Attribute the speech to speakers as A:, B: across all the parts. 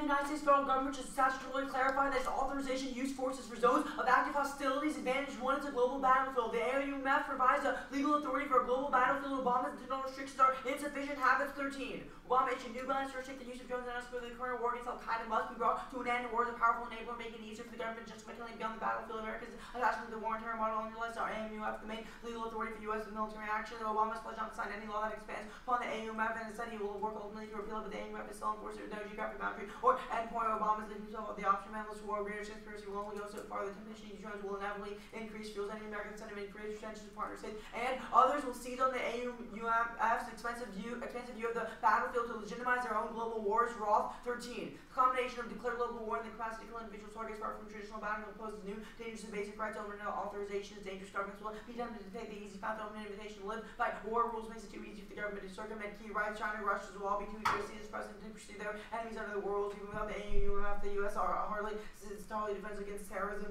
A: United States federal government should statutorily clarify that its authorization to use forces for zones of active hostilities advantage one to global battlefield. The AUMF provides a legal authority for a global battlefield. Obama's internal restrictions are insufficient. Habits 13. Obama issued new guidelines to restrict the use of drones and for the current war against Al-Qaeda must be brought to an end. War is a powerful enabler, making it easier for the government to justify killing beyond the battlefield. America's attachment to the war and terror model underlies our AUMF, the main legal authority for U.S. military action. Obama's pledged not to sign any law that expands upon the AUMF, and instead he will work ultimately to repeal it, but the AUMF is still enforced. There's no geographic boundary or endpoint. Obama's leaving himself of the option of endless war. Greater conspiracy will only go so far. The temptation to use drones will inevitably increase, fuels any American sentiment, creates tensions of partner states, and others will seize on the AUMF's expensive view of the battlefield to legitimize their own global wars. Roth 13. The combination of declared global war and the capacity to kill individual targets far from traditional battlefield poses new dangerous and basic rights. Open authorizations. Dangerous governments will be tempted to take the easy path. Open invitation to live by war rules makes it too easy for the government to circumvent key rights. China and Russia will all be too eager to see this president to pursue their enemies under the world. Even without the AUMF, the U.S. are hardly defense against terrorism.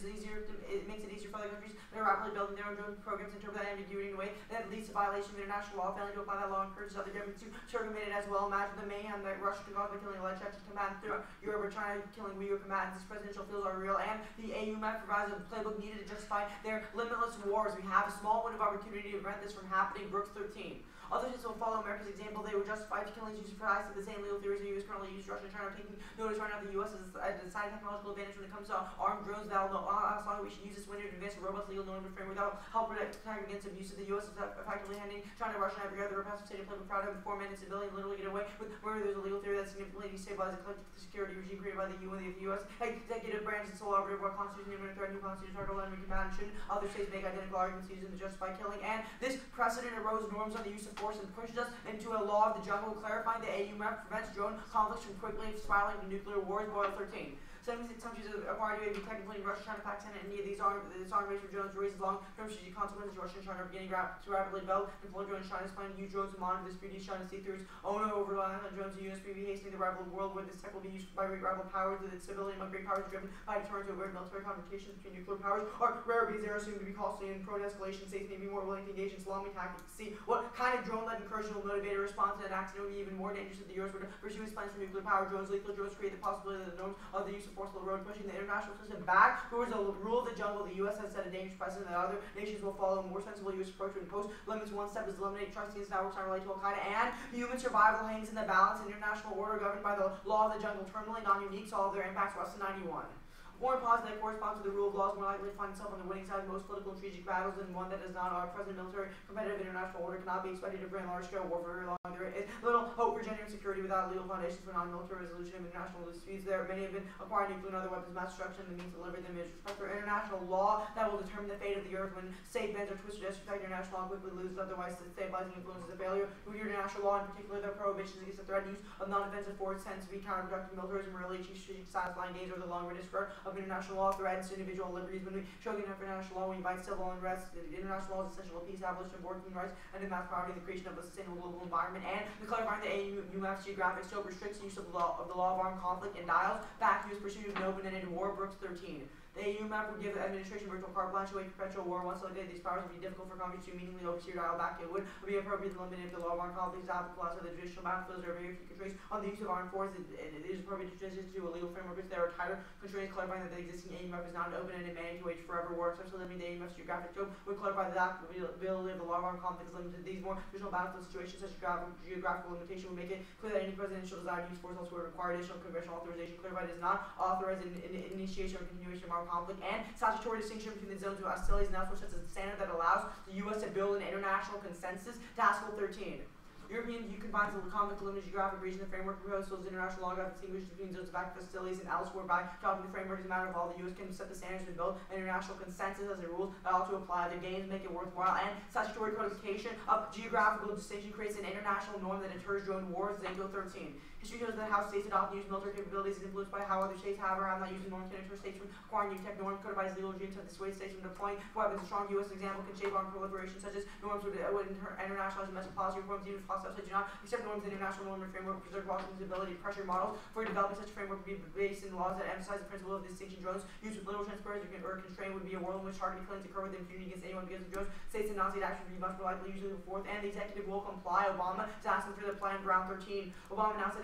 A: It makes it easier for other countries that are rapidly building their own drone programs to interpret that ambiguity in a way that leads to violation of international law. Failing to apply that law encourages other governments to circumvent it as well. Imagine the mayhem that Russia could cause by killing alleged Chechen combatants throughout Europe, or China killing Uyghur combatants. These presidential feels are real, and the AUMF provides a playbook needed to justify their limitless wars. We have a small window of opportunity to prevent this from happening. Brooks 13. Other states will follow America's example. They were justified killings used for ISIS. The same legal theories the U.S. currently use. Russia and China are taking notice right now. The U.S. has a decided technological advantage when it comes to armed drones. That will not long we should use this window to advance a robust legal normative framework that will help protect against abuse. The U.S. is effectively handing China, Russia, and every other repressive state a playbook proud of before men and civilians literally get away with murder. There's a legal theory that significantly destabilizes the collective security regime created by the UN, the U.S. executive branch and sole arbiter of our Constitution, and threat new Constitution, Article 11, combat, and should other states make identical arguments using to justify killing. And this precedent erodes norms on the use of force and pushes us into a law of the jungle, clarifying the AUMF prevents drone conflicts from quickly spiraling into nuclear wars. Boyle 13. 76 countries have acquired UAV tech, including Russia, China, Pakistan, and India. These armed race for drones raises long-term strategic consequences. Russia and China are beginning to rapidly develop and deploy drones. China is planning to use drones to monitor this 3D. China see through its own over-reliance on drones and USPV, hastening the rival world where this tech will be used by rival powers. With its stability among great powers driven by deterrence to avoid military confrontations between nuclear powers are rare because they are assumed to be costly and prone to escalation. States may be more willing to engage in Islamic tactics. See what kind of drone-led incursion will motivate a response to an accident. Would be even more dangerous if the U.S. were to pursue its plans for nuclear power. Drones, lethal drones, create the possibility that the norms of the use of force will erode, pushing the international system back towards the rule of the jungle. The U.S. has set a dangerous precedent that other nations will follow. A more sensible U.S. approach to impose limits. One step is eliminate trust against networks not related to Al-Qaeda, and human survival hangs in the balance. An international order governed by the law of the jungle, terminally non-unique, to all of their impacts less than 91. Foreign policy that corresponds to the rule of law is more likely to find itself on the winning side of most political and strategic battles than one that is not. Our present military competitive international order cannot be expected to bring large-scale war for very long. There is little hope for genuine security without legal foundations for non-military resolution of international disputes. Many have been acquiring nuclear and other weapons, mass destruction, and the means to deliver them is respect for international law that will determine the fate of the earth. When state bends are twisted to disrespect international law and quickly loses, otherwise stabilizing influence is a failure. With international law, in particular, their prohibitions against the threat use of non-defensive force tends to be counterproductive. Militarism rarely achieves strategic satisfying gains over the long-run disregard of international law. Threats to individual liberties. When we show international law, we invite civil unrest. International law is essential to peace, abolition of war, human rights, and the mass poverty, the creation of a sustainable global environment. And the clarifying the AUMF's geographic scope restricts use of the law of armed conflict and dials back to its pursuit of an open-ended war. Brooks 13. The AUMF would give the administration virtual carte blanche away to perpetual war. Once elected, these powers would be difficult for Congress to meaningfully oversee or dial back. It would be appropriate to limit if the law of armed conflict is applicable outside the traditional battlefields. There are very few constraints on the use of armed force. It is appropriate to transition to a legal framework which there are tighter constraints, clarifying that the existing AUMF is not an open-ended mandate to wage forever war. Especially limiting the AUMF's geographic scope would clarify that the applicability of the law of armed conflict is limited to these more traditional battlefield situations. Such geographical limitation would make it clear that any presidential desire to use force elsewhere would require additional congressional authorization. Clarified it does not authorize an initiation or continuation of armed conflict, and statutory distinction between the zones of hostilities and elsewhere sets a standard that allows the U.S. to build an international consensus. Task 13. European combines the conflict limited geographic region. The framework proposals international law got distinguished between zones of active hostilities and elsewhere by adopting the framework as a matter of all. The U.S. can set the standards and build an international consensus as a rule that ought to apply. Their gains make it worthwhile, and statutory codification of geographical distinction creates an international norm that deters drone wars. Zanko 13. History shows that how states adopt and use military capabilities is influenced by how other states have or have not used the norms to deter states from acquiring new tech. Norms codifies legal regimes that dissuade states from deploying weapons. A strong U.S. example can shape armed proliferation, such as norms would internationalize domestic policy reforms even if hostile states do not accept norms. The international norm and framework preserve Washington's ability to pressure models for developing such a framework would be based in laws that emphasize the principle of distinction. Drones used with little transparency or constraint would be a world in which targeted killings occur with impunity against anyone because of drones. States and non-state action would be much more likely, usually the fourth, and the executive will comply. Obama is asking for the plan. Round 13. Obama announced that he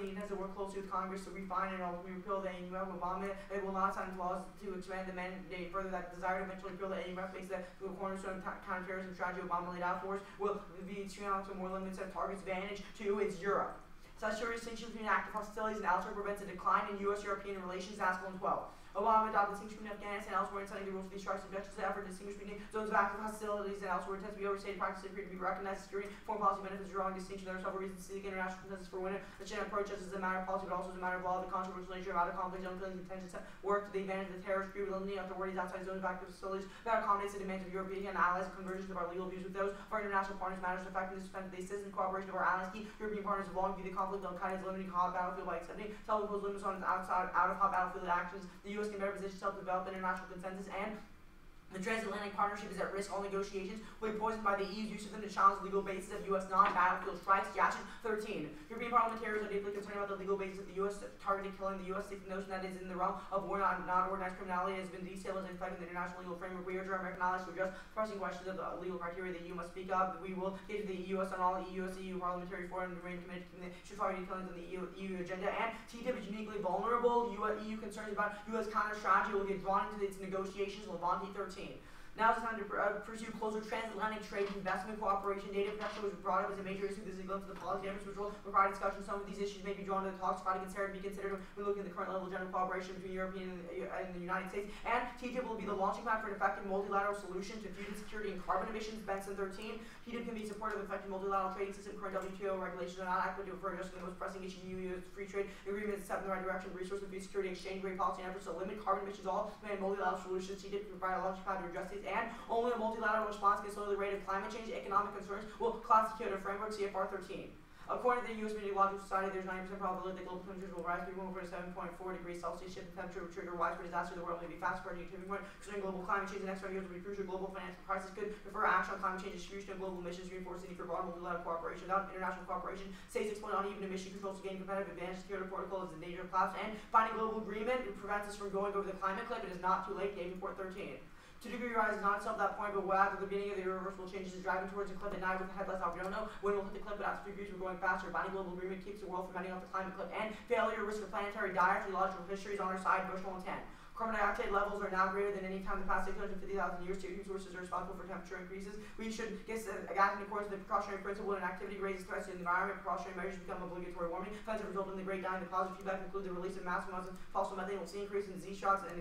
A: he intends to work closely with Congress to refine and ultimately repeal the AUMF. Obama will not sign laws to expand the mandate further. That desire to eventually repeal the AUMF makes the cornerstone counterterrorism strategy Obama laid out for us will be extremely to more limited set of targets. Advantage two is Europe. Statutory distinction between active hostilities and elsewhere prevents a decline in U.S.-European relations. Article 12. Obama adopted distinction between Afghanistan and elsewhere in setting the rules for these strikes. Objections to the effort to distinguish between zones of active hostilities and elsewhere tends to be overstated. Practice appear to be recognized as security. Foreign policy benefits drawing distinction. There are several reasons to seek international consensus for winning. The China approach as a matter of policy, but also as a matter of law. The controversial nature of out of conflict zone killings intentions work to the advantage of the terrorist group, eliminating authorities outside zones of active hostilities that accommodates the demands of European allies. Convergence of our legal views with those of our international partners matters. Effectiveness depends on the assistance and cooperation of our allies. Key European partners have long viewed the conflict of Al-Qaeda's limiting hot battlefield by accepting self-imposed limits on its out of hot battlefield actions. The U.S. can better position itself to develop international consensus, and the transatlantic partnership is at risk. All negotiations will be poisoned by the EU's use of them to challenge the legal basis of U.S. non-battlefield strikes. Jackson 13. European parliamentarians are deeply concerned about the legal basis of the U.S. targeted killing the U.S. The notion that is in the realm of war, not organized criminality, has been detailed as affecting the international legal framework. We urge our American allies to address pressing questions of the legal criteria the EU must speak of. We will get to the U.S. on all EU parliamentary forum and remain committed to should fire killings on the EU agenda. And TTIP is uniquely vulnerable. EU concerns about U.S. counter strategy will get drawn into its negotiations. Levante 13. Now it's time to pursue closer transatlantic trade and investment cooperation. Data protection was brought up as a major issue. This is a glimpse of the policy efforts which will require discussion. Some of these issues may be drawn to the talks, try to be considered when looking at the current level of general cooperation between European and the United States. And TTIP will be the launching pad for an effective multilateral solution to fusion security and carbon emissions. Benson 13. TTIP can be supportive of effective multilateral trading system. Current WTO regulations are not adequate for addressing the most pressing issues. EU free trade agreement is a step in the right direction. Resource and food security exchange rate policy and efforts to limit carbon emissions all demand multilateral solutions. TTIP can provide a launching pad to address these, and only a multilateral response can slow the rate of climate change. Economic concerns will collapse the Kyoto framework. CFR 13. According to the U.S. Meteorological Society, there's 90% probability that global temperatures will rise beyond 7.4 degrees Celsius. Shift in temperature will trigger widespread disaster. The world may be fast approaching a tipping point. Concerning global climate change, the next 5 years will be crucial. Global financial crisis could refer action on climate change, distribution of global emissions, reinforce the need for broad multilateral cooperation. Without international cooperation, states exploit uneven emission controls to gain competitive advantage. The Kyoto Protocol is in danger of collapse, and finding global agreement prevents us from going over the climate cliff. It is not too late. Davenport 13. 2-degree rise is not itself that point, but at the beginning of the irreversible changes is driving towards a cliff at night with the headless off. We don't know when we'll hit the cliff, but after 2 degrees we're going faster. Binding global agreement keeps the world from heading off the climate cliff, and failure risk of planetary die. Geological history is on our side. Bushel and 10. Carbon dioxide levels are now greater than any time in the past 650,000 years. Two sources are responsible for temperature increases. We should get in accordance with the precautionary principle when activity raises threats to the environment. Precautionary measures become obligatory. Warming trends have resulted in the Great Dying. The positive feedback include the release of massive amounts of fossil methane. We'll see increase in Z-shocks and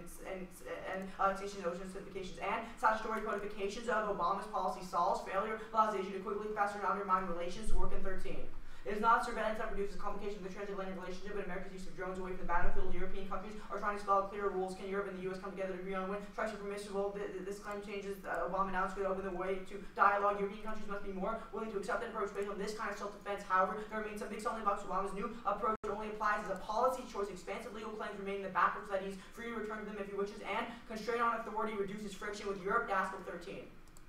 A: extinction ocean acidifications. And statutory codifications of Obama's policy solves failure allows Asia to quickly, faster, and undermine relations. Work in 13. It is not surveillance that produces complications of the transatlantic relationship, but America's use of drones away from the battlefield. European countries are trying to spell out clearer rules. Can Europe and the U.S. come together to agree on when strikes are permissible? This claim changes Obama announced could open the way to dialogue. European countries must be more willing to accept an approach based on this kind of self-defense. However, there remains some big stumbling blocks. Obama's new approach only applies as a policy choice. Expansive legal claims remain in the backwards that he's free to return to them if he wishes, and constraint on authority reduces friction with Europe. Article 13.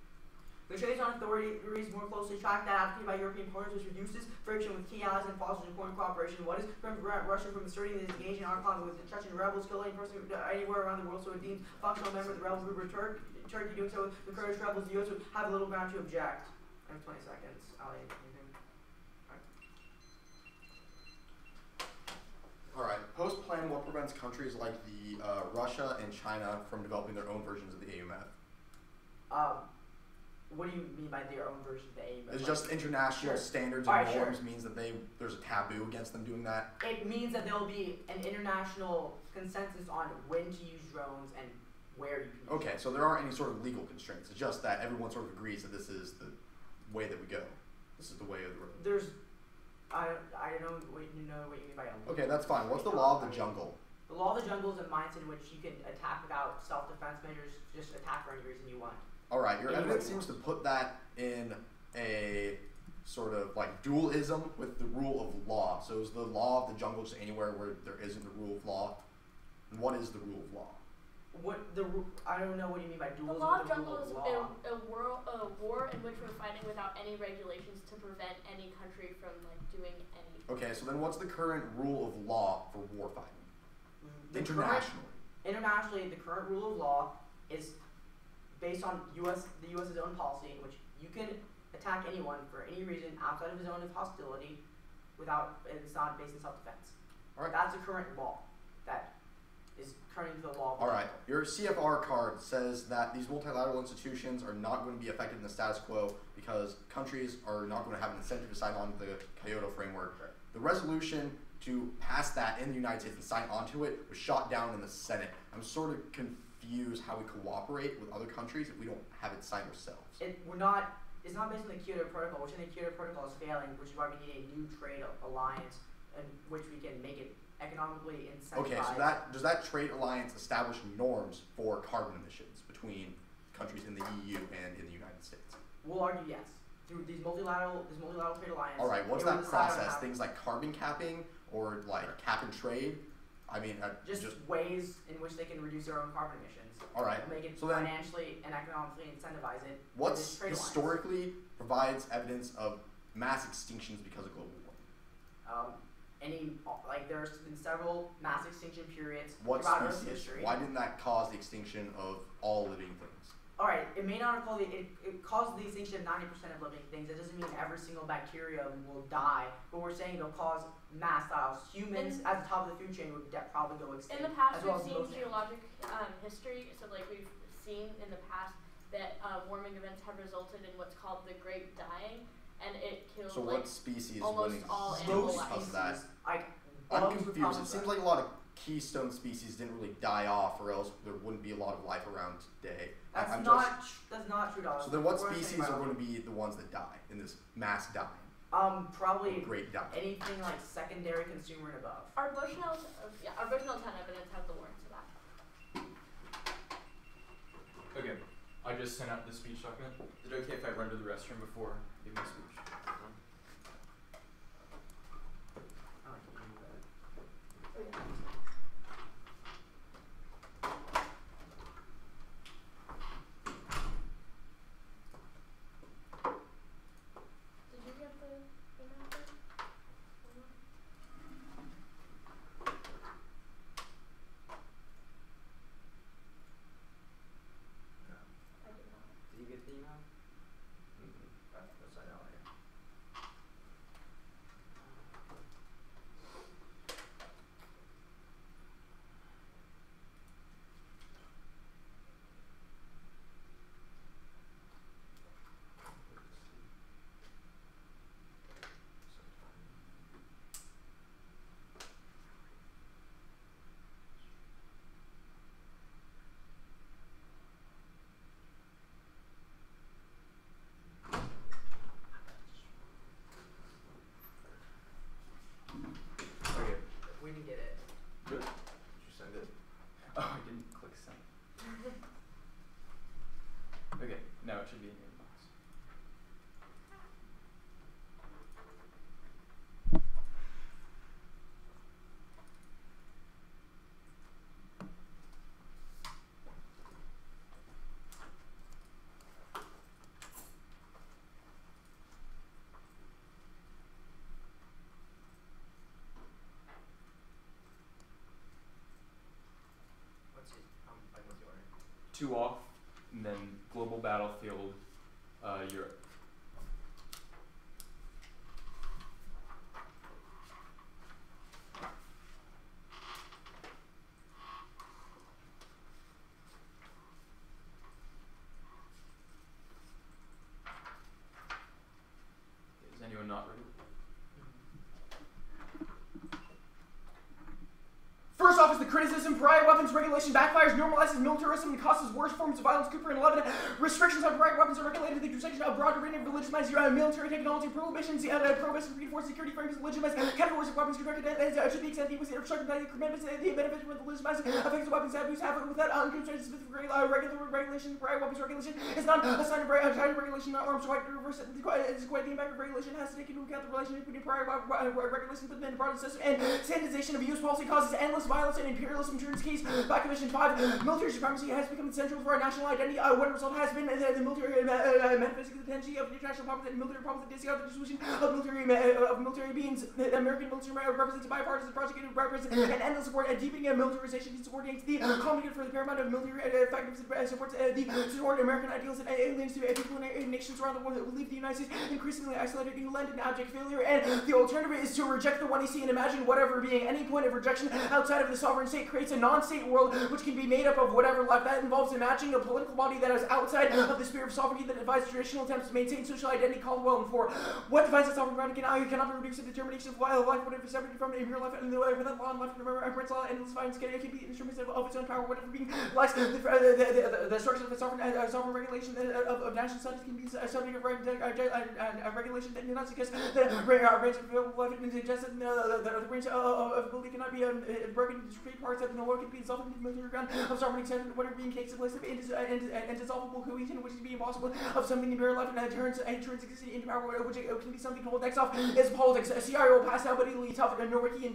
A: The trades on authorities more closely track that advocated by European partners, which reduces friction with key allies and fosters important cooperation. What is prevent Russia from asserting that it is engaged in armed conflict with the Chechen rebels, killing any person anywhere around the world, so it deems functional member of the rebel group or Turkey doing so with the Kurdish rebels. The U.S. would have a little ground to object. I have 20 seconds.
B: Alright, post-plan, what prevents countries like Russia and China from developing their own versions of the AUMF?
A: What do you mean by their own version of the AUMF?
B: It's just international standards and norms means that there's a taboo against them doing that?
A: It means that there will be an international consensus on when to use drones and where you can use
B: Okay, so there aren't any sort of legal constraints. It's just that everyone sort of agrees that this is the way that we go. This is the way of the road.
A: I don't know what you mean by illegal.
B: Okay, that's fine. What's the law of the jungle?
A: The law of the jungle is a mindset in which you can attack without self-defense measures, just attack for any reason you want.
B: Alright, your evidence seems to put that in a sort of like dualism with the rule of law. So is the law of the jungle just anywhere where there isn't the rule of law? And what is the rule of law?
A: I don't know what you mean by dualism.
C: The law of jungle is a war in which we're fighting without any regulations to prevent any country from doing anything.
B: Okay, so then what's the current rule of law for war fighting? Internationally.
A: Internationally, the current rule of law is based on the U.S.'s own policy, in which you can attack anyone for any reason outside of a zone of hostility it's not based in self-defense.
B: All right.
A: That's the current law that is currently the law.
B: All right. Your CFR card says that these multilateral institutions are not going to be affected in the status quo because countries are not going to have an incentive to sign on to the Kyoto framework.
A: Right.
B: The resolution to pass that in the United States and sign onto it was shot down in the Senate. I'm sort of confused how we cooperate with other countries if we don't have it signed ourselves.
A: It's not based on the Kyoto Protocol, which in the Kyoto Protocol is failing, which is why we need a new trade alliance in which we can make it economically incentivized.
B: Okay, so does that trade alliance establish norms for carbon emissions between countries in the EU and in the United States?
A: We'll argue yes. Through these multilateral trade alliance.
B: All right, what's
A: it will
B: that
A: decide on
B: process?
A: how-
B: Things like carbon capping or like cap and trade? I mean,
A: just ways in which they can reduce their own carbon emissions.
B: All right.
A: And make it
B: So then,
A: financially and economically incentivize it.
B: what's
A: with this trade alliance.
B: historically provides evidence of mass extinctions because of global warming?
A: There's been several mass extinction periods
B: What
A: throughout Earth's
B: species?
A: history.
B: Why didn't that cause the extinction of all living things?
A: All right, it may not have caused it caused the extinction of 90% of living things. That doesn't mean every single bacterium will die, but we're saying it'll cause mass die-offs. Humans, at the top of the food chain, would probably go extinct.
C: In the past,
A: as well
C: we've
A: as
C: seen
A: most
C: geologic history, so like we've seen in the past that warming events have resulted in what's called the Great Dying, and it kills
B: So
C: like
B: what species
C: almost
B: wouldn't
C: all
B: exist
C: animal
A: most
C: life.
B: because of that?
A: I'm
B: I'm confused. It seems like a lot of keystone species didn't really die off, or else there wouldn't be a lot of life around today.
A: that's
B: I'm
A: not true, Dog.
B: So then, what
A: We're
B: species
A: saying
B: are
A: about-
B: going to be the ones that die in this mass dying?
A: Probably
B: Great dying.
A: anything like secondary consumer and above.
C: Our Bushnell's 10 evidence have the warrants for that.
D: Okay, I just sent out the speech document. Is it okay if I run to the restroom before giving the speech?
C: Oh, yeah. Did you get the email thing? I did not.
A: Did you get the email? That's I know.
D: Okay.
A: We didn't get it.
D: Good. Did you send it? Oh, I didn't click send. Okay, now it should be in your inbox.
A: What's the order?
D: 2 off, and then global battlefield, Europe. Is anyone not ready?
E: First off is the criticism, prior weapons regulation backfires, normalizes militarism, and causes worse forms of violence. Cooper and 11. Restrictions on prior weapons are regulated the intersection of broader range of legitimized military technology, prohibitions, prohibition, reinforced security frames, legitimized categories of weapons directed to the extent he was instructed by the benefits and the benefits from the legitimized effects of weapons abuse have without unconstrained specific regular regulation. Prior weapons regulation is not a sign of regulation, not arms right to reverse it. It's quite the impact of regulation has to take into account the relationship between prior regulations within the broader system and standardization of use policy causes endless violence and imperialist imperialism turns case. Back of mission 5, military supremacy has become central for our national identity. One result has been the military metaphysics of the tendency of international problems and military problems that discount the dissolution of military beings. The American military represents a bipartisan project and represents an endless support and deepening of militarization and subordinates the common good for the paramount of military effectiveness supports the support American ideals and aliens to people and nations around the world that will leave the United States increasingly isolated, inland, and abject failure. And the alternative is to reject the one you see and imagine whatever being. Any point of rejection outside of the sovereign state creates a non-state world which can be made up of whatever left. That involves imagining a political body that is outside of the spirit of sovereignty that defies traditional attempts to maintain social identity called well and for. What defines a sovereign ground cannot be reduced to determination of life, whatever separated from impure life, and the way without law and life, remembrance, law, and defiance can be instruments of its own power, whatever being lacks the structure of the sovereign regulation of national studies can be subject of regulation that does not suggest that range of available life and suggests that the range of ability cannot be broken into discrete parts that no longer can be dissolved into the military ground of sovereign extent, whatever being capes of place of indissoluble cohesion, which is be impossible of something in bare life and turns existing into power, which can be something to hold next off is politics. CRO passed out, but Italy tough and Norway in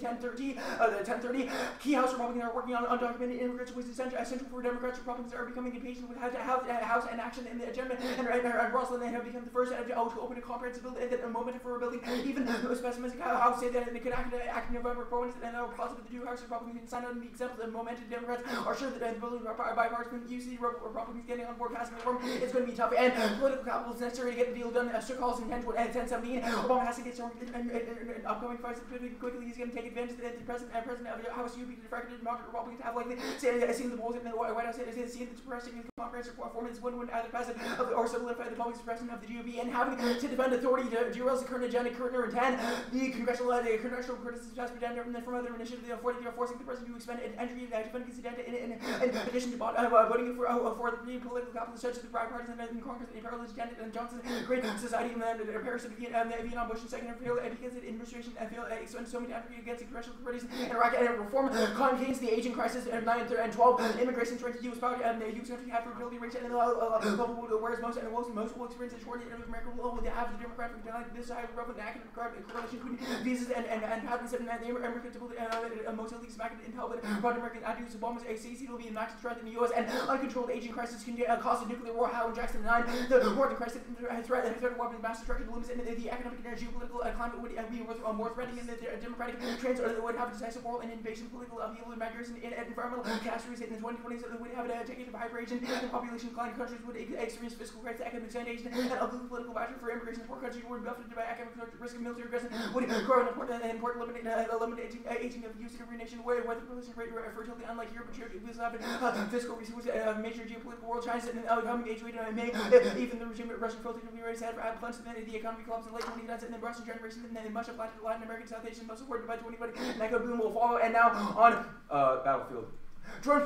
E: 1030. Key House Republicans are working on undocumented immigrants, which is essential for Democrats. Republicans are becoming impatient with House and action in the agenda, and Rosalind have become the first to open a comprehensive bill and a moment for rebuilding. Even the most pessimistic House say that they could act in November proponents and are positive the two House Republicans can sign on the examples of momentum. Democrats are sure that the building bipartisan UC Republicans getting on board passing the reform is going to be tough, and political capital is necessary to get the deal done. Sir calls in 1017. Obama has to get started and upcoming fights quickly. He's going to take advantage of the president of the House. You be defracted Democrat Republicans have likely seen the polls in the White House seen the suppressing and comprehensive performance would either pass it or solidify the public suppression of the GOP, and having to defend authority to derail the current agenda. Current and 10, the congressional criticism has been done from other initiatives. They are forcing the president to expend an entry to defend his agenda in addition to voting for the political capital such as the bipartisan in Congress and parallel agenda and Johnson's Great Society and the Paris of Vietnam Bush and second failed because the administration expended so many efforts against the congressional parties in Iraq and reform contains the aging crisis in 9 and 12. Immigration trends to U.S. power and the U.S. country have ability rate and the level whereas most will experience a shortage of American will have the demographic this side of the academic correlation between visas and patents and the American most at least back in intel but broad American ideas Obama's ACC will be in max threat in the U.S. and uncontrolled aging crisis can cause a nuclear war. How in Jackson 9 the war crisis threat weapons of mass destruction limits and the economic and geopolitical climate would be more threatening and the democratic trends would have a decisive role in invasion, political upheaval, and migration and environmental catastrophes in the 2020s that would have a decade of hibernation and population decline. Countries would experience fiscal crisis, economic stagnation, and other political pressure for immigration. Poor countries were buffeted by economic risk of military aggression would grow an important eliminating aging of use in every nation where the population rate fertility unlike Europe and Turkey was having fiscal resources major geopolitical world China and coming age rate May even the regime of Russian filtering rates had plunged and then the economy collapsed in late 2010s and then Russian generation and then much of Latin American South Asian most supported by 2020 and that boom will follow. And now on Battlefield drone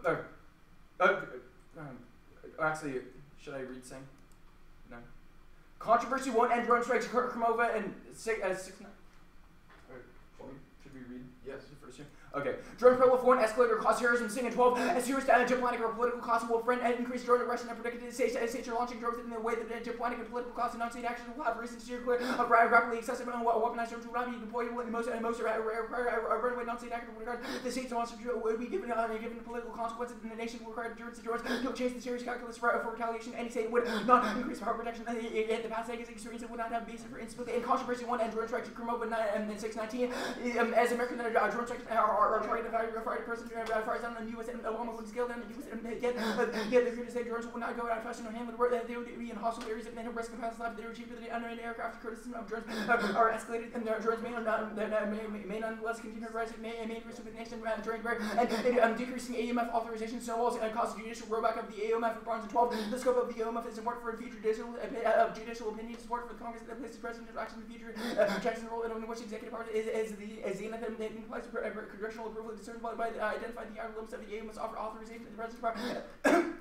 E: actually should I read saying no controversy won't end drone strikes Kromova and 6-9 should we read
B: yes
E: the first year. Okay. Drone proliferation won't escalate or cause terrorism. Sing and 12. As serious diplomatic or political costs will friend and increase drone aggression and predicted states are launching drones in the way that diplomatic and political costs and non-state actions will have reason to steer clear of rapidly excessive and weaponized drones will not be deployable in most runaway non-state action regard. The states launch would be given political consequences and the nation will require drones to change the serious calculus for retaliation. Any state would not increase power protection and the past experience would not have basis for instability and controversy one and drone strikes to Kromova and 619 as American drone strikes are trying to fire a person fires down on the U.S. and Obama would scale down the U.S. and get the United States drones would not go out fast enough handled where they would be in hostile areas and then risk of past life. They were cheaper than unmanned aircraft. Criticism of drones are escalated and the drones may nonetheless continue to rise. May increase with the nation during and decreasing AUMF authorization snowballs and cause judicial rollback of the AUMF for Barnes and 12. The scope of the AUMF is important for future judicial opinion support for the Congress that places president action in the future. Jackson's role in which executive power is the implies congressional approval discerned by identifying the outer limits of the AUMF's authorization to the president's power.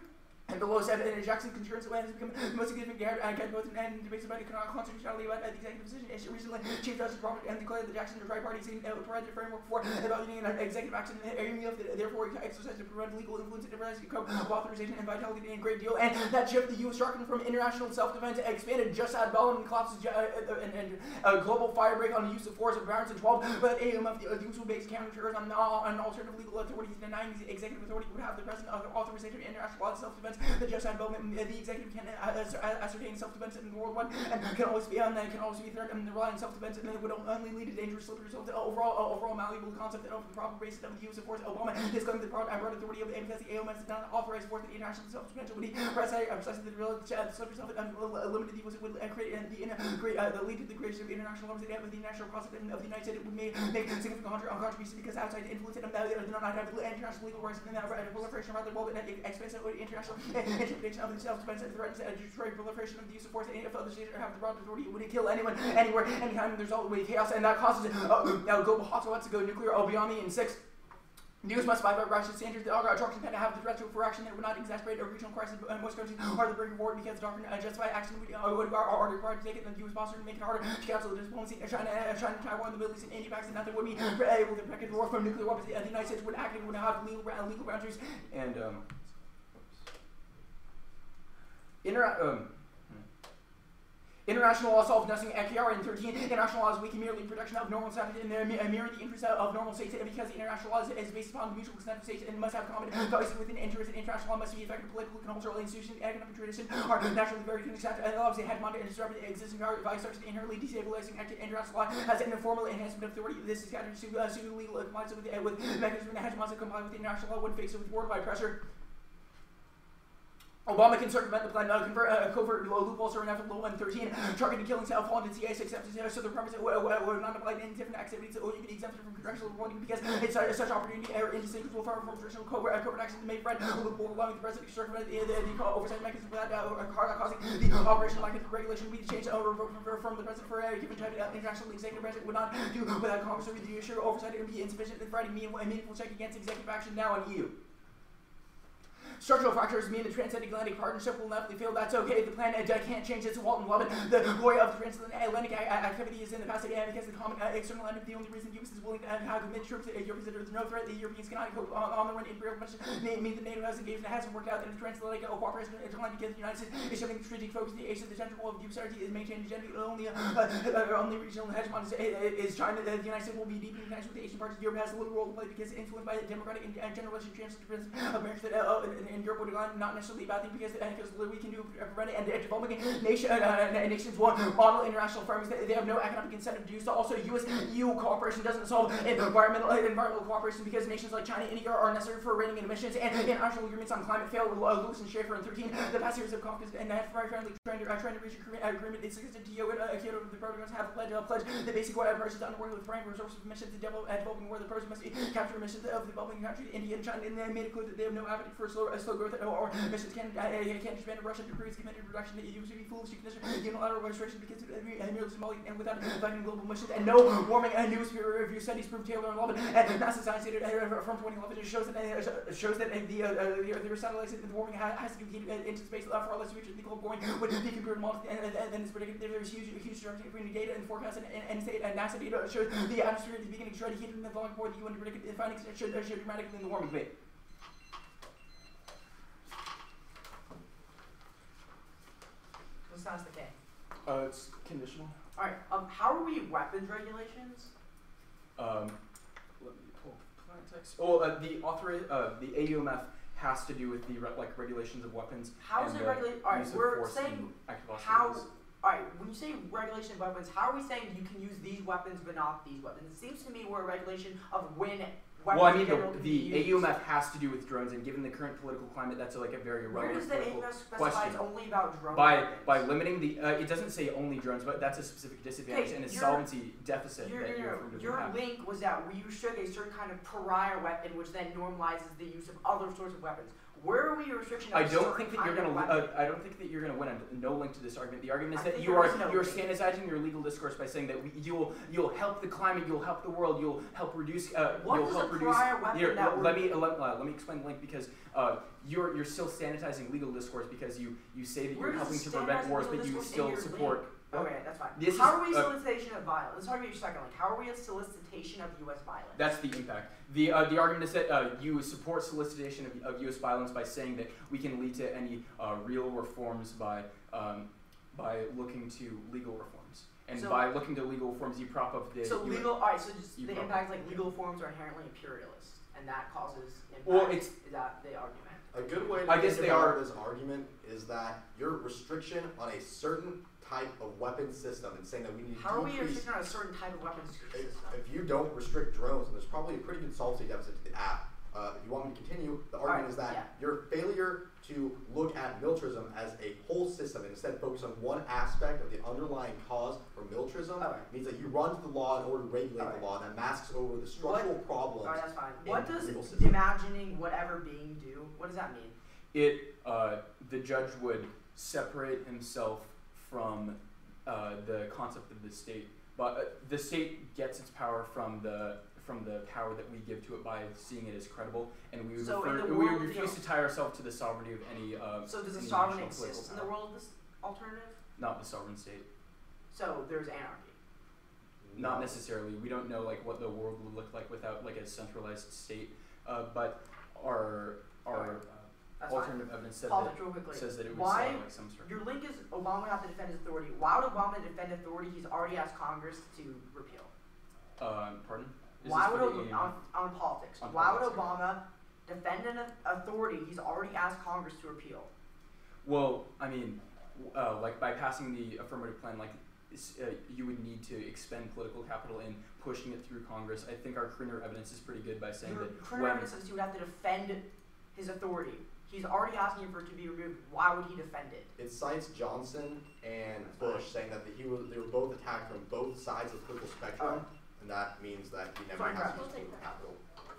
E: And below said, Jackson's concurrence has become the most significant both and debates about constitutionality about the executive decision. As recently, Chief Justice Robert and declared that Jackson and the Tri-Party provided the framework for evaluating an executive action in the area of therefore exercise to prevent legal influence and the scope of authorization and vitality in a great deal. And that shift, the U.S. doctrine from international self-defense expanded just as Bellum collapses and global firebreak on the use of force of violence in 12, but AMF, the use of base counterterrorism on alternative legal authorities denying the executive authority would have the present authorization of international law self-defense. The just had the executive can ascertain self-defense in the worldwide and can always be threatened and rely on self-defense, and then it would only lead to dangerous slippery results. Overall malleable concept of the proper basis of the use of force. Obama is claiming the broad authority of the because the AOMS did not authorize force the international self-defense would precisely the real slippery self limited the use it would create the lead to the creation of international norms that with the national concept of the United States. It would make significant contribution because outside influence and do not have international legal rights and proliferation rather well than expensive international interpretation of the self-defense and threatens to destroy proliferation of the use of force. And if other states have the broad authority, it would kill anyone, anywhere, anytime. There's always chaos, and that causes global hotspots to go nuclear. Beyond me in 6. News must abide by Russian standards. The doctrine can have the threat for action that would not exacerbate a regional crisis. Most countries are the breaking forward because the doctrine justify action are required to take it, and the U.S. posture to make it harder to cancel the diplomacy. China, Taiwan, the Middle East, and India, Pakistan, nothing would be able to protect the war from nuclear weapons. The United States would act and would have legal boundaries. And international law solves nothing. AKR in 13. International law is weak and merely protection of normal states in the mirror the interests of normal states because the international law is based upon the mutual consent of states and must have common values within interests. International law must be effective political, cultural, institutions, economic tradition are naturally very consent and allows the hegemon to disrupt the existing power by such inherently destabilizing international law has an informal enhancement of authority. This is counter to legal compliance with mechanisms that hegemons that comply with the international law when faced with worldwide pressure. Obama can circumvent the plan, convert covert loopholes or inevitable 113, targeted killings fall into CIS acceptance, so the premise would not apply to any different activities, or you can be exempted from congressional reporting because it's such opportunity or indistinguishable from traditional covert action to make friend loophole allowing the president to circumvent the oversight mechanism without causing the operational lack of regulation would be changed over from the president for a given type of international executive branch would not do without Congress or the issue oversight. It would be insufficient in providing meaningful check against executive action now on EU. Structural factors mean the transatlantic partnership will inevitably fail. That's okay. The plan can't change its Walton Levin. The glory of the transatlantic activity is in the past because the common external enemy. The only reason the U.S. is willing to commit troops to Europe is that there's no threat. The Europeans cannot go on the run. Imperial mission means that NATO has engaged and it hasn't worked out. And the transatlantic cooperation is aligned because the United States is shifting the strategic focus. The Asia, the central goal of U.S. is maintaining the only regional hegemon is China. The United States will be deeply connected with the Asian parts. Europe has a little role to play because it's influenced by the democratic and generalized chancellor of America in Europe would not necessarily a bad thing because we can do prevent it and developing nations want model international firms they have no economic incentive to do so. Also, U.S.-EU cooperation doesn't solve environmental cooperation because nations like China and India are necessary for rating emissions and international agreements on climate failed. Lewis and Schaefer in 13. The past years of conference and friendly trying to reach agreement. It's existed to Kyoto. The protocols have pledged the basic approaches to underworking with frank resources of emissions to developing where the purpose must be capture emissions of developing countries, India and China, and they made it clear that they have no appetite for slow growth or emissions can't expand to Russia to Korea's committed reduction. The EU should be foolish to consider unilateral registration because it merely symbolic and without affecting global emissions and no warming. New peer review studies prove Taylor and Levin and NASA science data from 2011 shows that the satellites and the warming has to be into space for all this future. The global warming would be compared to models and then it's predicted there is huge discrepancy between the data and forecast and NASA data shows the atmosphere at the beginning is already heated and the following before the UN predicted the findings should dramatically in the warming rate.
A: Sounds the K.
E: It's conditional.
A: Alright, how are we weapons regulations?
E: Let me pull context. The AUMF has to do with the regulations of weapons.
A: How is it regulated? Alright, we're saying how. Alright, when you say regulation of weapons, how are we saying you can use these weapons but not these weapons? It seems to me we're a regulation of when.
E: Well, I mean, the AUMF has to do with drones, and given the current political climate, that's a very irrelevant
A: Where does the AUMF specify it's only about drones?
E: By limiting the, it doesn't say only drones, but that's a specific disadvantage and a solvency deficit that
A: your link was that we should a certain kind of pariah weapon, which then normalizes the use of other sorts of weapons. where are we restricting?
E: I don't think that you're going to. I don't think that you're going to win. No link to this argument. The argument is that you're sanitizing your legal discourse by saying that you'll help the climate, you'll help the world, you'll help reduce.
A: What does a prior weapon
E: here,
A: that
E: let me explain the link, because you're still sanitizing legal discourse because you say that you're helping to prevent wars, but you still support.
A: Okay, that's fine.
E: This
A: how are we solicitation of violence? Let's talk about your second link. How are we a solicitation of U.S. violence?
E: That's the impact. The argument is that you support solicitation of U.S. violence by saying that we can lead to any real reforms by looking to legal reforms. And by looking to legal reforms, you prop up the...
A: So legal... Alright, so just the impact, like legal reforms are inherently imperialist, and that causes impact.
E: Well,
A: is that the argument?
B: A good way to think about this argument is that your restriction on a certain type of weapon system and saying that we need to
A: How are we restricting on a certain type of weapon system?
B: If you don't restrict drones, and there's probably a pretty good solvency deficit to the app. If you want me to continue, the argument is that your failure to look at militarism as a whole system and instead focus on one aspect of the underlying cause for militarism means that you run to the law in order to regulate the law, and that masks over the structural problems.
A: Alright, that's fine. What does imagining whatever being do? What does that mean?
E: The judge would separate himself from the concept of the state, but the state gets its power from the power that we give to it by seeing it as credible, and we would refuse to tie ourselves to the sovereignty of any.
A: So does a sovereign exist in the world of this alternative?
E: Not the sovereign state.
A: So there's anarchy.
E: Not necessarily. We don't know like what the world would look like without like a centralized state, but our alternative evidence says that it would sound like some sort of...
A: Your link is Obama would have to defend his authority. Why would Obama defend authority he's already asked Congress to repeal?
E: Pardon?
A: Why would on politics? Why would Obama defend an authority he's already asked Congress to repeal?
E: Well, I mean, like by passing the affirmative plan, like you would need to expend political capital in pushing it through Congress. I think our current evidence is pretty good by saying that
A: current evidence says he would have to defend his authority. He's already asking for it to be removed. Why would he defend it?
B: It cites Johnson and Bush saying that they were both attacked from both sides of the political spectrum, and that means that he never has to use political capital.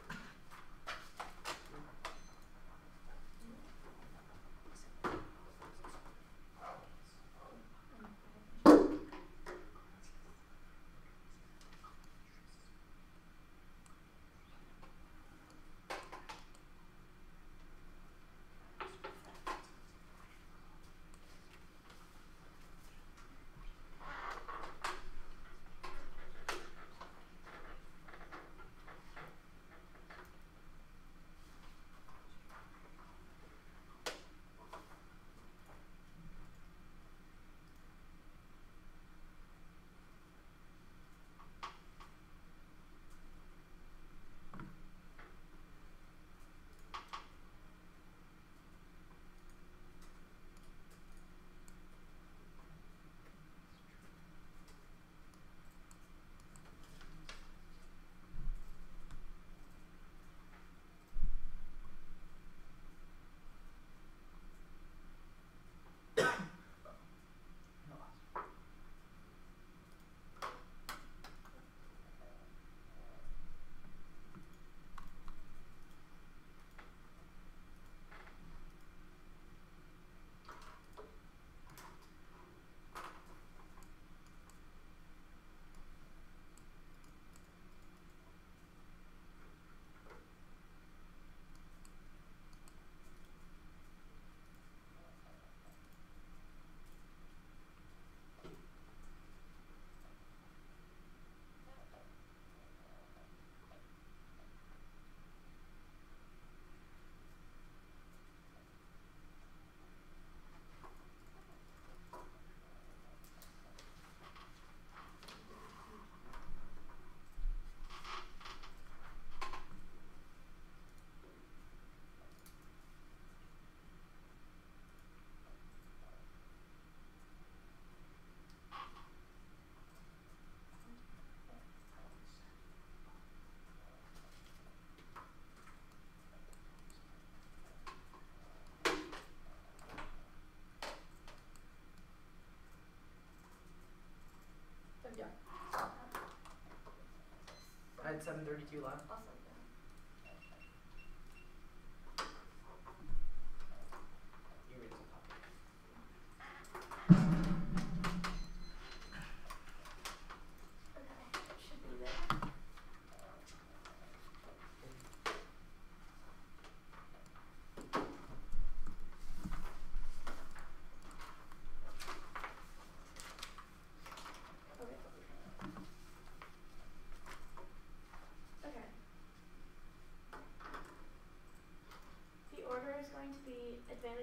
A: I had 7:32 left.
C: Awesome.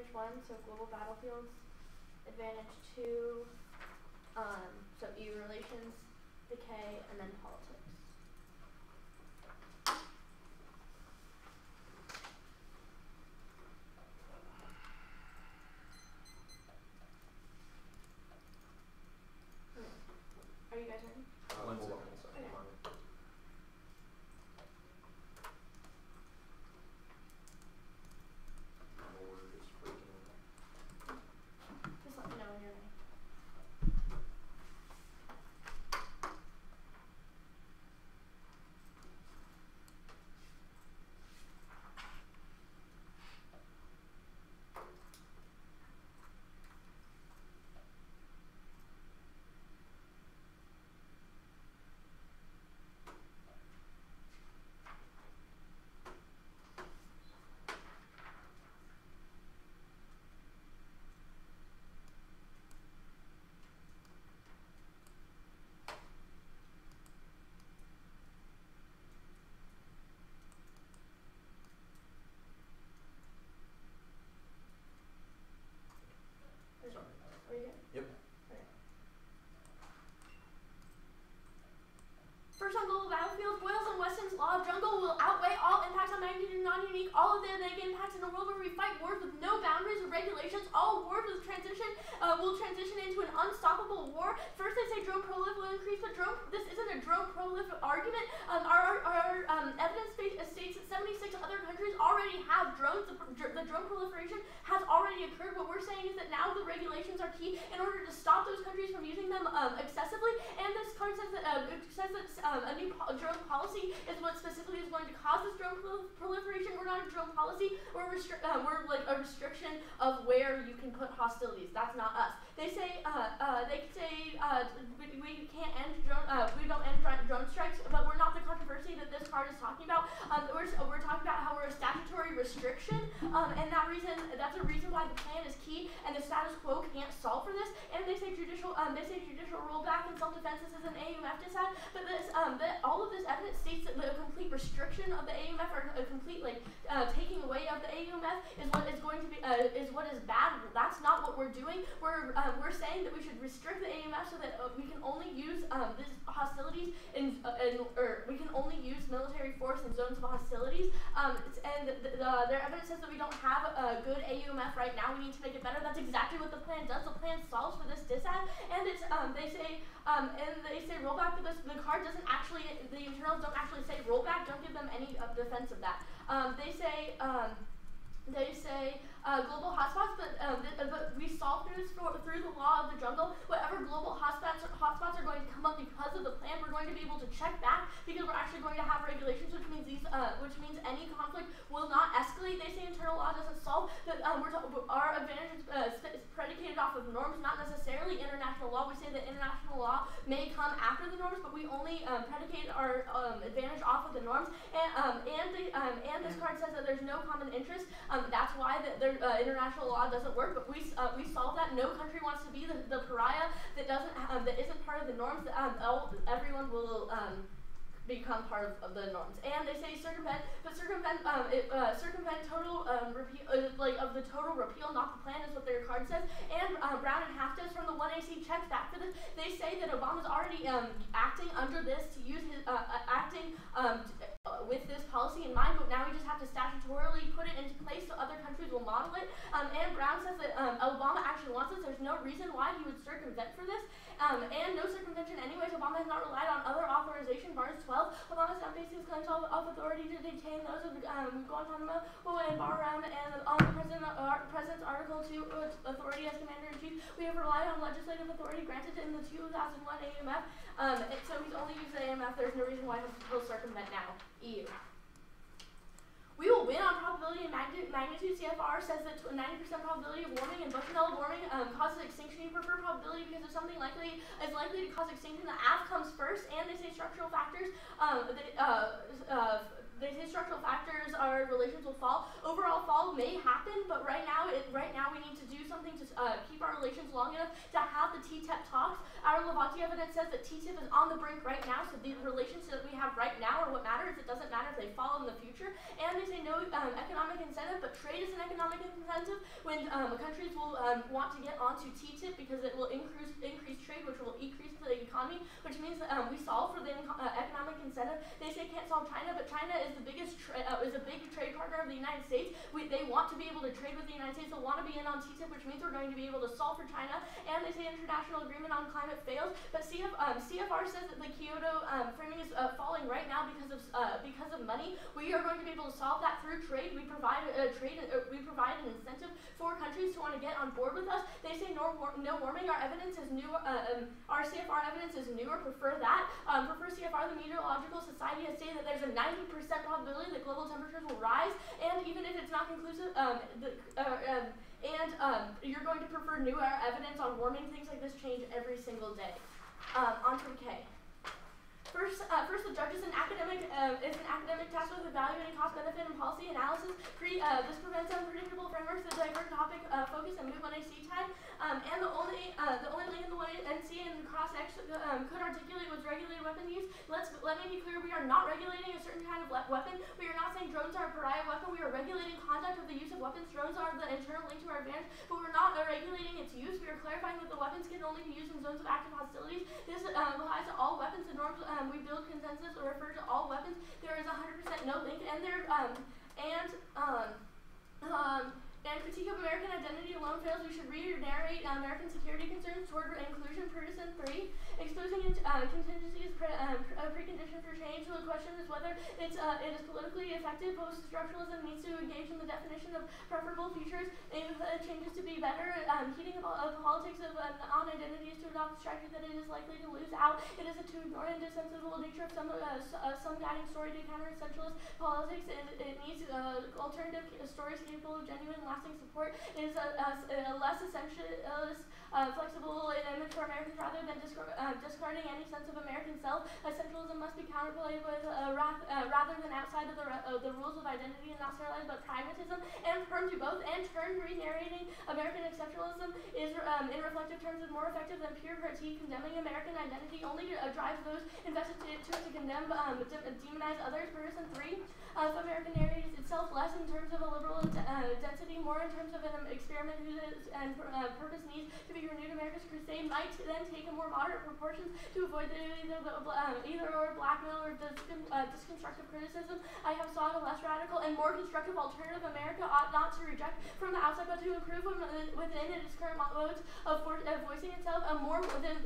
C: Advantage 1, so global battlefields. Advantage 2, so EU relations, decay, and then politics. Are you guys ready?
D: One
B: hold on
D: second.
B: one second.
C: Okay.
B: My word is freaking.
C: Just let me know when you're ready.
B: Sorry.
C: Are you good?
B: Yep.
C: Okay. First on global battlefields, Boyle's and Weston's law of jungle will outweigh all impacts on magnitude and non-unique. All of the negative impacts in a world where we fight wars with no boundaries or regulations. All wars will transition into an unstoppable war. First they say drone prolif will increase, but this isn't a drone prolif argument. Our evidence states that 76 other countries already have drones. The drone proliferation has already occurred. What we're saying is that now the regulations are key in order to stop those countries from using them excessively. And this card says that a new drone policy is what specifically is going to cause this drone proliferation. We're not a drone policy. We're like a restriction of where you can put hostilities. That's not us. They say we can't end we don't end drone strikes, but we're not the controversy that this card is talking about. We're talking about how we're a statutory restriction, and that's a reason why the plan is key, and the status quo can't solve for this. And they say judicial rollback and self-defense. This is an AUMF decide, but all of this evidence states that the complete restriction of the AUMF or a complete taking away of the AUMF is what is going to be is what is bad. That's not what we're doing. We're saying that we should restrict the AUMF so that we can only use these hostilities or we can only use military force in zones of hostilities. And their evidence says that we don't have a good AUMF right now. We need to make it better. That's exactly what the plan does. The plan solves for this disad, and they say rollback, but the card doesn't actually. The internals don't actually say rollback. Don't give them any defense of that. They say global hotspots, but we solve through the law of the jungle. Whatever global hotspots are going to come up because of the plan, we're going to be able to check back because we're actually going to have regulations, which means any conflict will not escalate. They say internal law doesn't solve, but our advantage is predicated off of norms, not necessarily international law. We say that international law may come after the norms, but we only predicate our advantage off of the norms. And this card says that there's no common interest. That's why international law doesn't work. But we solve that. No country wants to be the pariah that isn't part of the norms. Everyone will become part of the norms. And they say circumvent total repeal, of the total repeal, not the plan, is what their card says. And Brown and Haftas from the 1AC checks back for this. They say that Obama's already acting under this to use his acting with this policy in mind, but now we just have to statutorily put it into place so other countries will model it. And Brown says that Obama actually wants this. There's no reason why he would circumvent for this. And no circumvention anyways. Obama has not relied on other authorization. Barnes 12. Obama's not basing his claims of authority to detain those of Guantanamo and Bahrain, and on the President's Article 2 authority as Commander-in-Chief. We have relied on legislative authority granted in the 2001 AUMF. So he's only used the AUMF. There's no reason why he'll circumvent now. EU. We will win on probability and magnitude. CFR says that 90% probability of warming and Bushnell warming causes extinction. You prefer probability because if something is likely to cause extinction, the AF comes first, and they say structural factors. they say structural factors, our relations will fall. Overall fall may happen, but right now we need to do something to keep our relations long enough to have the TTIP talks. Our Levati evidence says that TTIP is on the brink right now, so the relations that we have right now are what matters. It doesn't matter if they fall in the future. And they say no economic incentive, but trade is an economic incentive. When countries will want to get onto TTIP because it will increase trade, which will increase the economy, which means that we solve for the economic incentive. They say can't solve China, but China is the biggest is a big trade partner of the United States. They want to be able to trade with the United States. They want to be in on TTIP, which means we're going to be able to solve for China. And they say international agreement on climate fails, but CFR says that the Kyoto framing is falling right now because of money. We are going to be able to solve that through trade. We provide we provide an incentive for countries to want to get on board with us. They say no warming. Our evidence is new. Our CFR evidence is newer. Prefer that. Prefer CFR. The Meteorological Society has stated that there's a 90% probability that global temperatures will rise, and even if it's not conclusive, you're going to prefer newer evidence on warming. Things like this change every single day. On to K. First, the judge is an academic task with evaluating cost, benefit, and policy analysis. This prevents unpredictable frameworks that divert topic focus and move on AC time. And the only link in the way NC and Cross X could articulate was regulated weapon use. Let me be clear: we are not regulating a certain kind of weapon. We are not saying drones are a pariah weapon. We are regulating conduct of the use of weapons. Drones are the internal link to our advantage, but we're not regulating its use. We are clarifying that the weapons can only be used in zones of active hostilities. This applies to all weapons. The norms we build consensus or refer to all weapons. There is 100% no link, and critique of American identity alone fails. We should read or narrate American security concerns toward inclusion. Partisan 3, exposing contingency is a precondition for change. So the question is whether it is politically effective. Post-structuralism needs to engage in the definition of preferable futures. If changes to be better, heating of politics of on-identity is to adopt a strategy that it is likely to lose out. It is to ignore the insensible nature of some guiding story to counter essentialist politics. It needs alternative stories capable of genuine lasting support. It is a less essentialist, flexible image for Americans rather than discarding any sense of American self. Essentialism must be counterplayed with rather than outside of the rules of identity and not sterilized, but pragmatism. And Perm do both. And turn re-narrating American exceptionalism is in reflective terms is more effective than pure critique. Condemning American identity only drives those invested to condemn, demonize others. Person 3. American narrative is itself less in terms of a liberal density, more in terms of an experiment whose purpose needs to be renewed. America's crusade might then take a more moderate proportions to avoid either or blackmail or disconstructive criticism. I have sought a less radical and more constructive alternative. America ought not to reject from the outside, but to improve within its current modes of voicing itself. More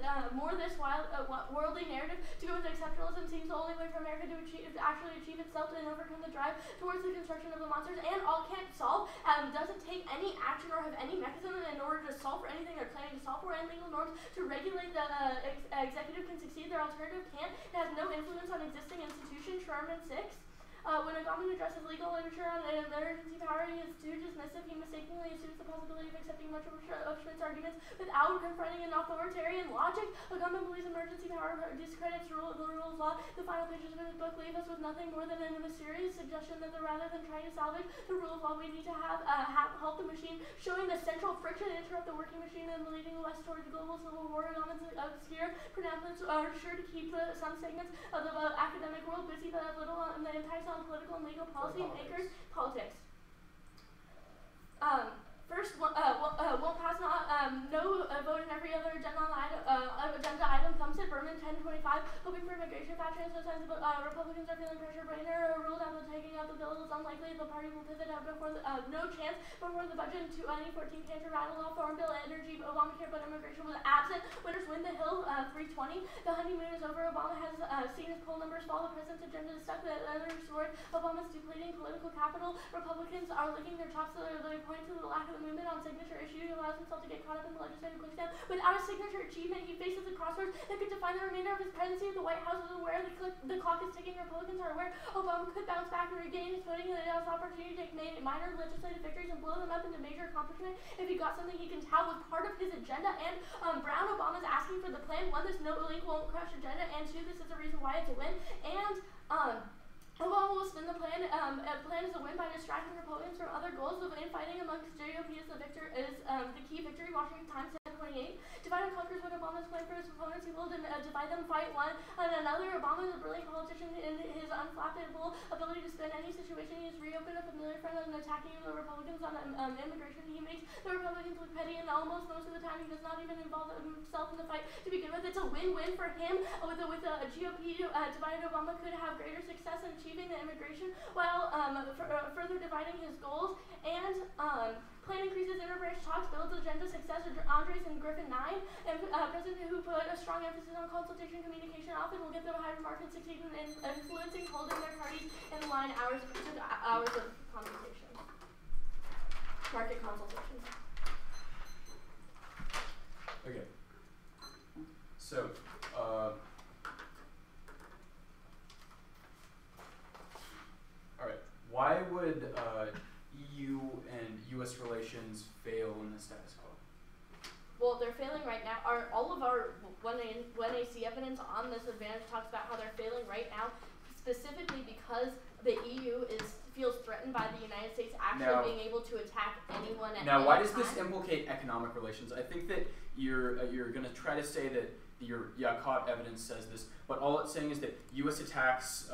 C: this worldly narrative to go with exceptionalism seems the only way for America to actually achieve itself and overcome the drive towards the construction of the monsters. And all can't solve doesn't take any action or have any mechanism in order to solve for anything they're planning to solve for. And legal norms to regulate the executive can succeed. Their alternative can't. It has no influence on existing institutions. Sherman 6. When a government addresses legal literature on emergency power, he is too dismissive. He mistakenly assumes the possibility of accepting much of Schmidt's arguments without confronting an authoritarian logic. A government believes emergency power discredits the rule of law. The final pages of his book leave us with nothing more than a mysterious suggestion that rather than trying to salvage the rule of law, we need to have help the machine, showing the central friction and interrupt the working machine and leading the West towards global civil war. Governments obscure pronouncements are sure to keep some segments of the academic world busy, but have little on the impacts on political and legal policy makers. Politics. First, won't pass no vote in every other agenda item. Thumbs it. Berman 1025. Hoping for immigration faction. Sometimes Republicans are feeling pressure. Boehner ruled out the taking out the bill. It's unlikely the party will pivot out before no chance before the budget in 2014 came to rattle off Farm Bill, energy, Obamacare, but immigration was absent. Winners win the Hill 320. The honeymoon is over. Obama has seen his poll numbers fall. The president's agenda is stuck. The other sword. Obama's depleting political capital. Republicans are licking their chops. So they point to the lack of movement on signature issue. He allows himself to get caught up in the legislative quicksand. Without a signature achievement, he faces a crossroads that could define the remainder of his presidency. The White House is aware the clock is ticking. Republicans are aware Obama could bounce back and regain his footing, and it has the opportunity to take minor legislative victories and blow them up into major accomplishment. If he got something he can tout was part of his agenda, and Brown Obama's asking for the plan. One, this no link won't crush agenda, and two, this is the reason why it's a win. And Obama will spin the plan. Plan is a win by distracting Republicans from other goals of infighting amongst GOP is the key victory. Washington Times 10/28. Divide and conquer is what Obama's plan for his opponents. He will divide them, fight one and another. Obama is a brilliant politician in his unflappable ability to spin any situation. He has reopened a familiar front of attacking the Republicans on immigration. He makes the Republicans look petty, and almost most of the time he does not even involve himself in the fight to begin with. It's a win-win for him. With a GOP divided, Obama could have greater success in achieving the immigration while further dividing his goals. And plan increases interbranch talks, builds agenda success. Andres and Griffin 9, and president who put a strong emphasis on consultation communication often will get them a higher mark and succeed in influencing, holding their parties in line hours of consultation. Market consultations.
E: Okay. So, alright. Why would EU and US relations fail in the status quo?
C: Well, they're failing right now. All of our 1AC evidence on this advantage talks about how they're failing right now, specifically because the EU feels threatened by the United States actually being able to attack anyone at any time.
E: Now, why does this implicate economic relations? I think that you're going to try to say that your Yakat evidence says this, but all it's saying is that U.S. attacks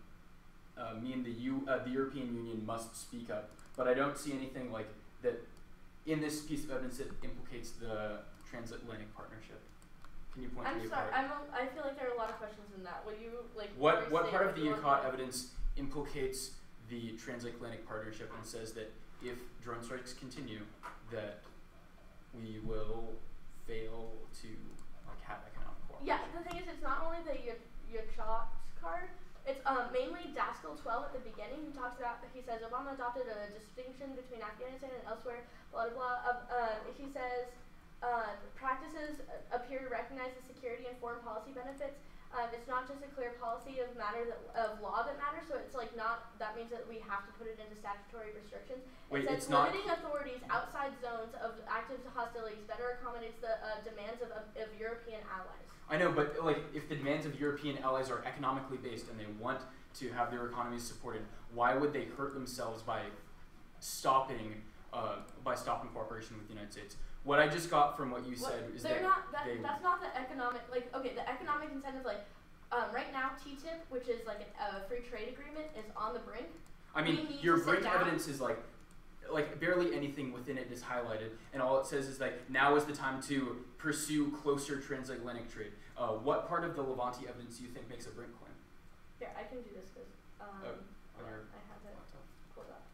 E: mean the European Union must speak up. But I don't see anything like that in this piece of evidence that implicates the transatlantic partnership. Can you point to the
C: sorry, I feel like there are a lot of questions in that. Will you
E: what part of the Yakat evidence implicates the transatlantic partnership and says that if drone strikes continue, that we will fail to have economic cooperation?
C: Yeah, the thing is, it's not only the Yakat card. It's mainly Daskal 12 at the beginning. He says Obama adopted a distinction between Afghanistan and elsewhere. Blah blah blah. He says practices appear to recognize the security and foreign policy benefits. It's not just a clear policy of law that matters. So it's like not that means that we have to put it into statutory restrictions.
E: Wait,
C: it
E: it's
C: says
E: not
C: limiting authorities outside zones of active hostilities better accommodates the demands of European allies.
E: I know, but like, if the demands of European allies are economically based and they want to have their economies supported, why would they hurt themselves by stopping cooperation with the United States? What I just got from what you said is
C: that's not the economic, the economic incentive, right now TTIP, which is like a free trade agreement, is on the brink.
E: I mean, your brink evidence is like barely anything within it is highlighted, and all it says is now is the time to pursue closer transatlantic trade. What part of the Levante evidence do you think makes a brink claim?
C: Here, I can do this because I have it pulled up.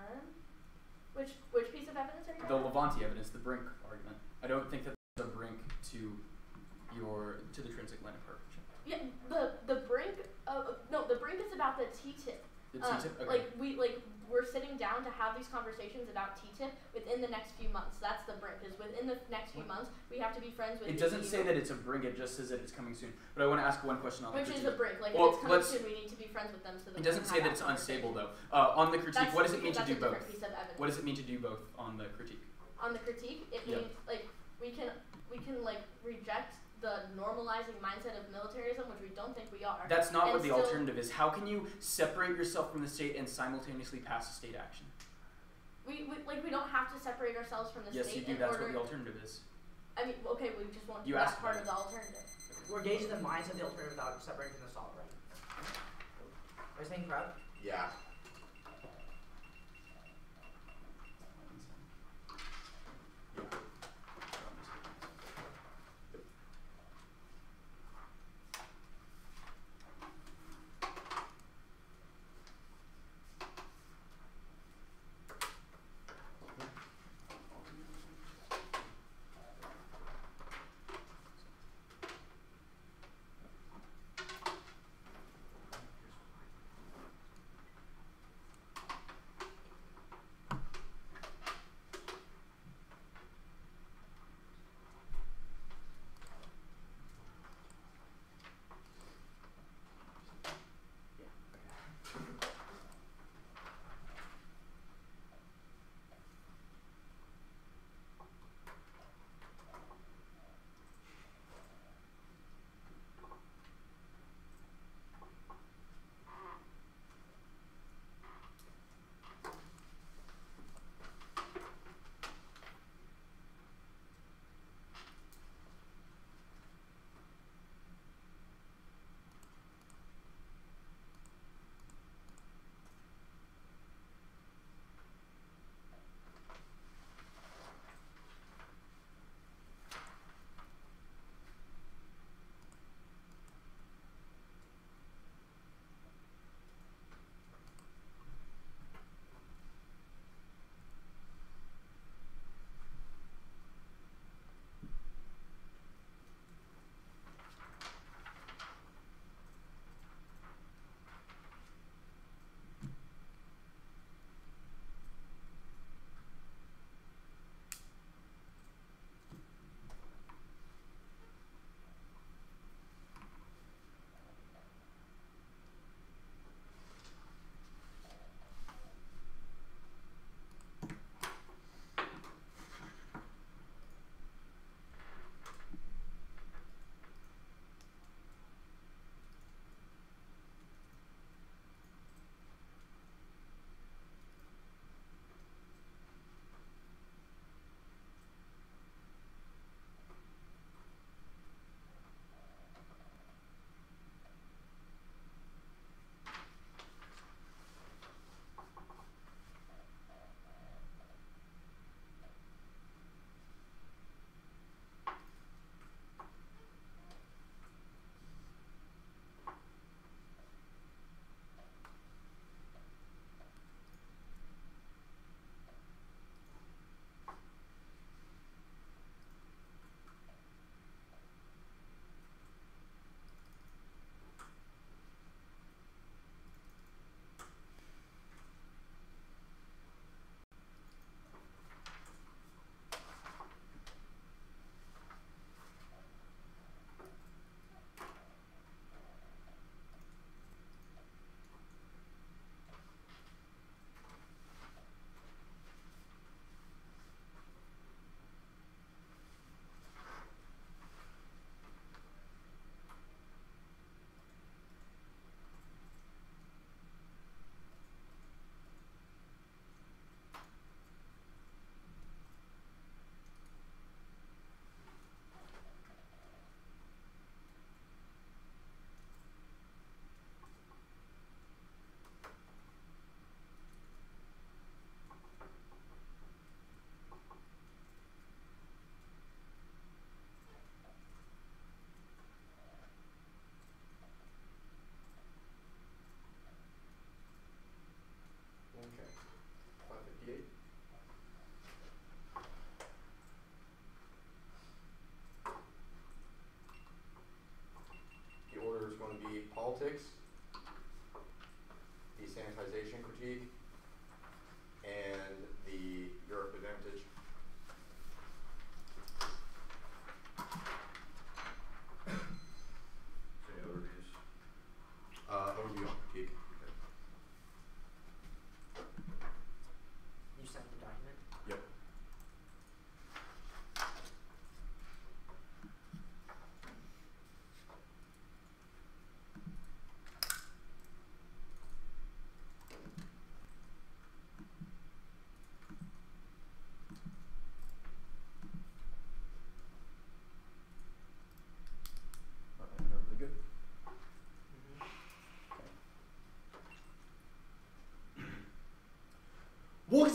C: Which piece of evidence are you
E: The Levante evidence, the brink argument. I don't think that there's a brink to the transatlantic partnership.
C: Yeah, the brink. No, the brink is about the TTIP.
E: The TTIP. Okay.
C: We're sitting down to have these conversations about TTIP within the next few months. That's the brink. Is within the next few months we have to be friends with.
E: It doesn't say that it's a brink. It just says that it's coming soon. But I want to ask one question on
C: which
E: the critique.
C: Is a brink. If it's coming soon, we need to be friends with them. So that
E: it doesn't say that it's unstable though. On the critique, what does it mean to do both? What does it mean to do both on the critique?
C: On the critique, it means we can reject the normalizing mindset of militarism, which we don't think we are.
E: That's not what the alternative is. How can you separate yourself from the state and simultaneously pass a state action?
C: We don't have to separate ourselves from the state.
E: Yes, you do. That's what the alternative is.
C: I mean, okay, we just want
E: you
C: that part of the alternative.
A: We're gauging the mindset of the alternative without separating from the solid, right? Are you saying correct?
B: Yeah.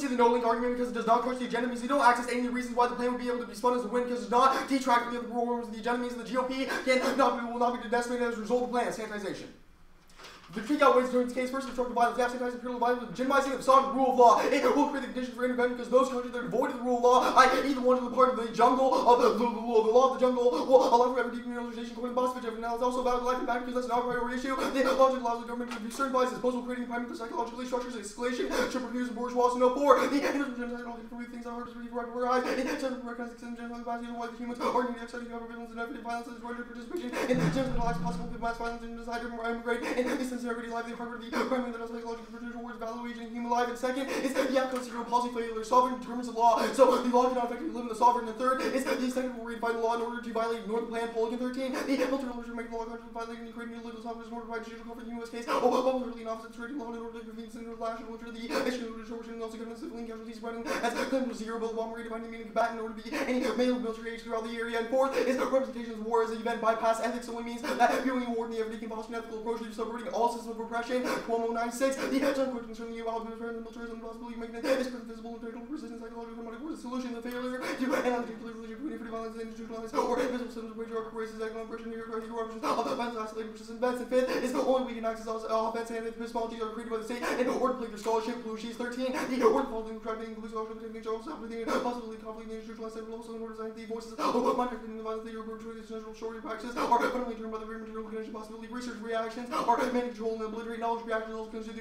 E: the no-link argument because it does not crush the agenda means they don't access any of the reasons why the plan would be able to be spun as a win because it does not detract from the other programs of the agenda means the GOP will not be decimated as a result of the plan. Sanitization. The trick outweighs during this case first obstructive violence, the sanitizing imperial violence, legitimizing of sovereign rule of law. It will create the conditions for intervention because those countries that are devoid of the rule of law, i.e. the ones in the part of the jungle of the law of the jungle, will allow for every decriminalization according to Boswich. Now it's also about life and back because that's not a priority issue. The logic allows the government to be certain biases, opposed to creating private psychologically structures, escalation, should produce bourgeois and no for. The innocent genocide all different things are hard to read for eyes. It doesn't recognize the genocide capacity of why the humans arguing the exciting violence and everyday violence is rendered participation in genocide possible mass violence and desire to immigrate in the sincerity life the hard the primary that has psychological produce towards valuation in human life, and second is the outcome of policy failure, sovereign determines the law, so the law cannot effectively limit the sovereign, and third is the extent will redefine the law in order to violate ignore the plan, Polygon 13, the military rules make the law contrary to violating and creating illegal sovereign in order to provide judicial comfort in the U.S. case, literally an opposite trading law in order to convene in relation to the issue of distortion and also government civilian casualties spreading as claim to zero, but the bomb redefining meaning combatant in order to be any male military age throughout the area, and fourth is representation of war as an event bypass ethics only means that viewing war in the everyday compulsion ethical approach to subverting all systems of repression, Cuomo 96, the agenda concerning the involvement of militarism and possibility of making this visible and total resistance psychological harmonic war, the solution to the failure to analyze religion, community violence, and institutionalized or visible systems of patriarchal races, economic oppression, hierarchy, corruption, violence, isolating, persistent events, and fifth is the only way we can access offense and epistemologies are created by the state in order to play their scholarship, Belushi 13, the order to follow the tracking, includes scholarship, techniques, also everything, possibility, conflict, institutionalized, and also in order to the voices of minor in the violence, the European choice, natural shorty practices are fundamentally driven by the very material condition, possibility, research, reactions, are managed, control, and obliterate knowledge, reactions, also constitute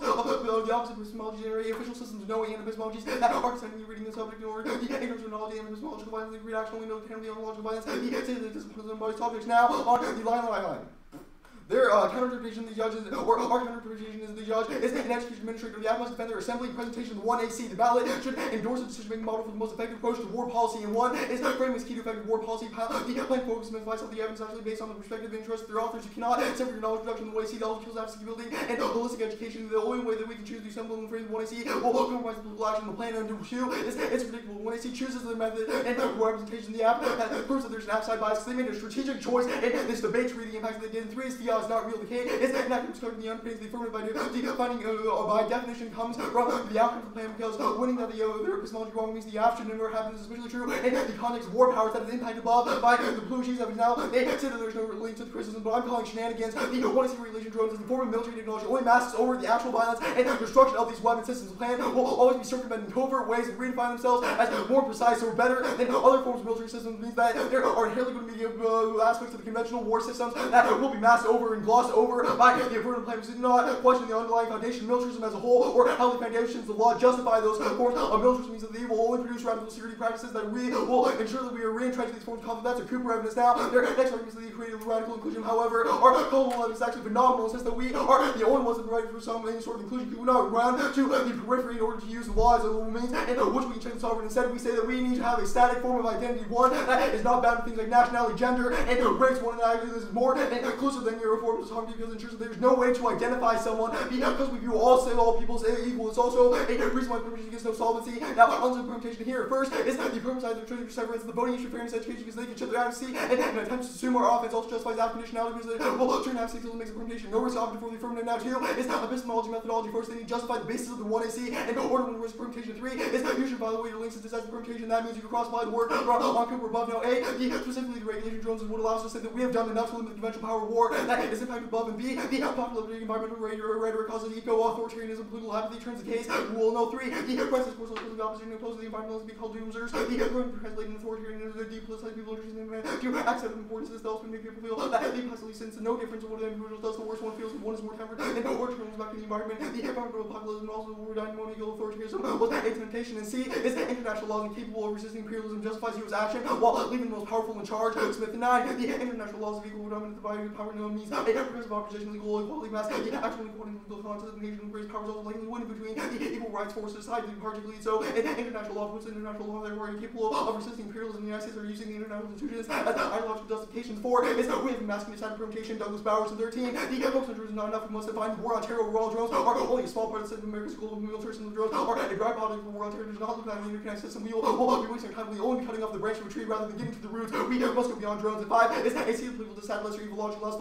E: the opposite epistemology generate official systems of knowing and epistemologies that are deciding reading the subject in order the ignorance of knowledge and epistemological violence, the reaction only know the kind of ontological violence, the say the disciplines and body topics now on the line. Their counter-interpretation of the judges, or our counter-interpretation is the judge, is an execution administrator of the must defend their assembly presentation of the 1AC. The ballot should endorse a decision-making model for the most effective approach to war policy, and one is framing is key to effective war policy. The plan focus and advice of the evidence actually based on the perspective and interest of their authors. You cannot separate your knowledge production of the 1AC, that also kills advocacy building and holistic education. The only way that we can choose to assemble and frame the 1AC will compromise the political action. The plan under 2 is it's predictable. The 1AC chooses the method and representation of the app that proves that there's an outside bias. They made a strategic choice in this debate to read the impact that they did. And 3 is the is not real decay. It's not constructing the unpaid, the affirmative by finding by definition comes from the outcome of the plan because winning that their epistemology wrong means the app should never happen. This is especially true in the context of war powers that is impacted above by the blue cheese that we now they say that there's no link to the criticism, but I'm calling shenanigans. The 1AC regulation drones as the form of military technology only masks over the actual violence and destruction of these weapon systems. The plan will always be circumvented in covert ways and redefine themselves as more precise or better than other forms of military systems. Means that there are inherently going to be aspects of the conventional war systems that will be masked over and glossed over by the affirmative plan. We did not question the underlying foundation of militarism as a whole or how the foundations of law justify those forms of militarism. Means that they will only produce radical security practices that we will ensure that we are re-entrenched in these forms of conflict. That's a Cooper evidence now. Their next argument is that they created radical inclusion. However, our cultural evidence is actually phenomenal since that we are the only ones that provide for some any sort of inclusion. People not run to the periphery in order to use the law as a means in which we can change the sovereign. Instead, we say that we need to have a static form of identity, one that is not bound to things like nationality, gender, and race. One that actually is more inclusive than your form of sovereignty because it ensures that there's no way to identify someone because we view all people as equal. It's also a reason why permutation gets no solvency. Now, on the permutation here, first is the permanent side of the treaty severance, the voting issue, fairness, education, because they can ship their advocacy and attempts to assume our offense also justifies that conditionality because they will turn out 6 makes a permutation no risk option for the affirmative. Now, 2 is epistemology methodology. First, they need to justify the basis of the 1AC and order when risk permutation. 3 is you should by the way your links to decide the permutation. That means you can cross-apply the word on Cooper above. Now, A, specifically the regulation drones is what allows us to say that we have done enough to limit the conventional power of war that is impacted above, and B, the popular environmental rhetoric causes eco-authoritarianism, political apathy turns the case. Rule no 3, the press discourse of the opposition opposed to the environmentalists be called doomsers. The government translating authoritarianism to depoliticize people interested in to accept the importance of this else make people feel that they possibly sense no difference in what an individual does. The worst one feels one is more tempered and the worst comes back to the environment. The environmental populism also war dynamical authoritarianism was a temptation, and C is international laws incapable of resisting imperialism justifies U.S. action while leaving the most powerful in charge. Smith and 9, the international laws of equal dominant divided power no means a progressive opposition legal equality mass the actual equality legal concept of nation great powers also likely winning between the equal rights forces society particularly so and international law puts international law that were incapable of resisting imperialism. The United States are using the international institutions as ideological justifications for is we have masking decided permutation. Douglas Bowers in 13 the focus on drones is not enough. We must define the war on terror. Overall drones are only a small part of the America's global military system. Drones are a dry product of the war on terror. Does not look at the interconnected system. We will be wasting time. We will only be cutting off the branch of a tree rather than getting to the roots. We must go beyond drones. And 5 is a see the political decide lesser evil logic less the left should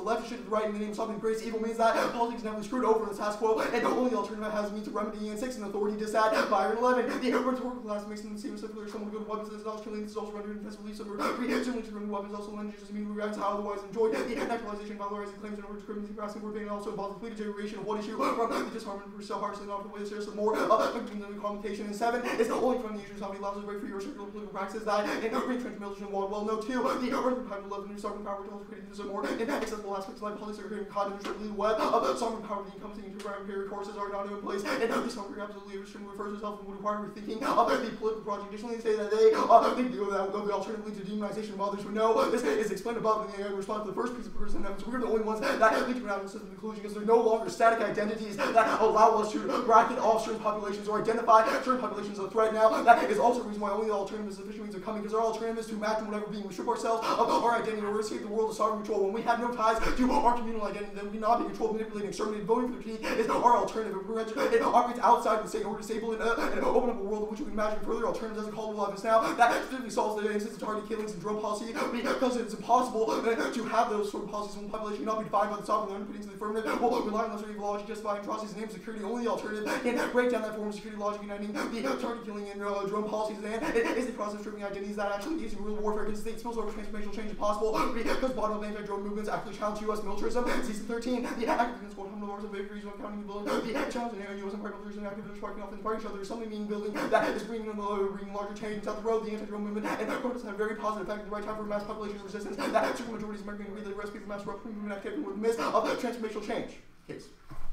E: the right in the name of something grace. Evil means that politics is heavily screwed over the status quo, and the only alternative has means to remedy. And 6, an authority to sad. Fire and 11. The rhetorical class makes them seem simpler. Someone good weapons. This is also killing. This is also rendered defensively. Similar. Certainly to remove weapons also lends just immediately reacts how otherwise enjoyed. The naturalization, valorizing claims in order to criminally harassing word being also involves the complete deterioration of one issue from the disharmony for so harshly not the way to seriously more the commutation. And 7 is only from the issues how many allows us to break free or circular political practices that in retrench militia well no 2 the earth time to love new sovereign power to also creating this more inaccessible aspects of life politics are creating content the web of sovereign power the encompassing into period courses are not in place and this sovereign absolutely refers to itself and would require rethinking of the political project. Additionally, they say that they deal with that the alternative lead to demonization of others. We know this is explained above in the response to the first piece of person evidence. We're the only ones that lead to an out system conclusion because they're no longer static identities that allow us to bracket off certain populations or identify certain populations as a threat. Now that is also the reason why only the alternative sufficient means are coming because our alternative is to match and whatever being we strip ourselves of our identity in order to escape the world of sovereign control. When we have no ties to our communal identity, then we cannot be controlled, manipulated, exterminated. Voting for the key is our alternative. It operates outside of the state in order to disable and open up a world in which we can imagine further alternatives as a call to love. Now that specifically solves the instance of target killings and drone policy because it's impossible to have those sort of policies when the population cannot be defined by the sovereign underpinnings of the affirmative. Well, relying on evil logic, justifying atrocities and name security, only the alternative can break down that form of security logic, uniting the target killing and drone policies. And it is the process of stripping identities that actually leads to real warfare against the state. Spills over transformational change is possible because bottom of anti-drone movements actually challenge U.S. militarism. Season 13, the active against quote humble wars of vagaries when counting the building. The challenge in U.S. empire militarism and activists sparking off and sparking each other is something meaning building that is bringing larger change out the road. The anti-drone movement and protests have a very positive effect at the right time for mass population resistance. That super majorities of American agree that the recipe for mass movement activity with the midst of transformational change. Case.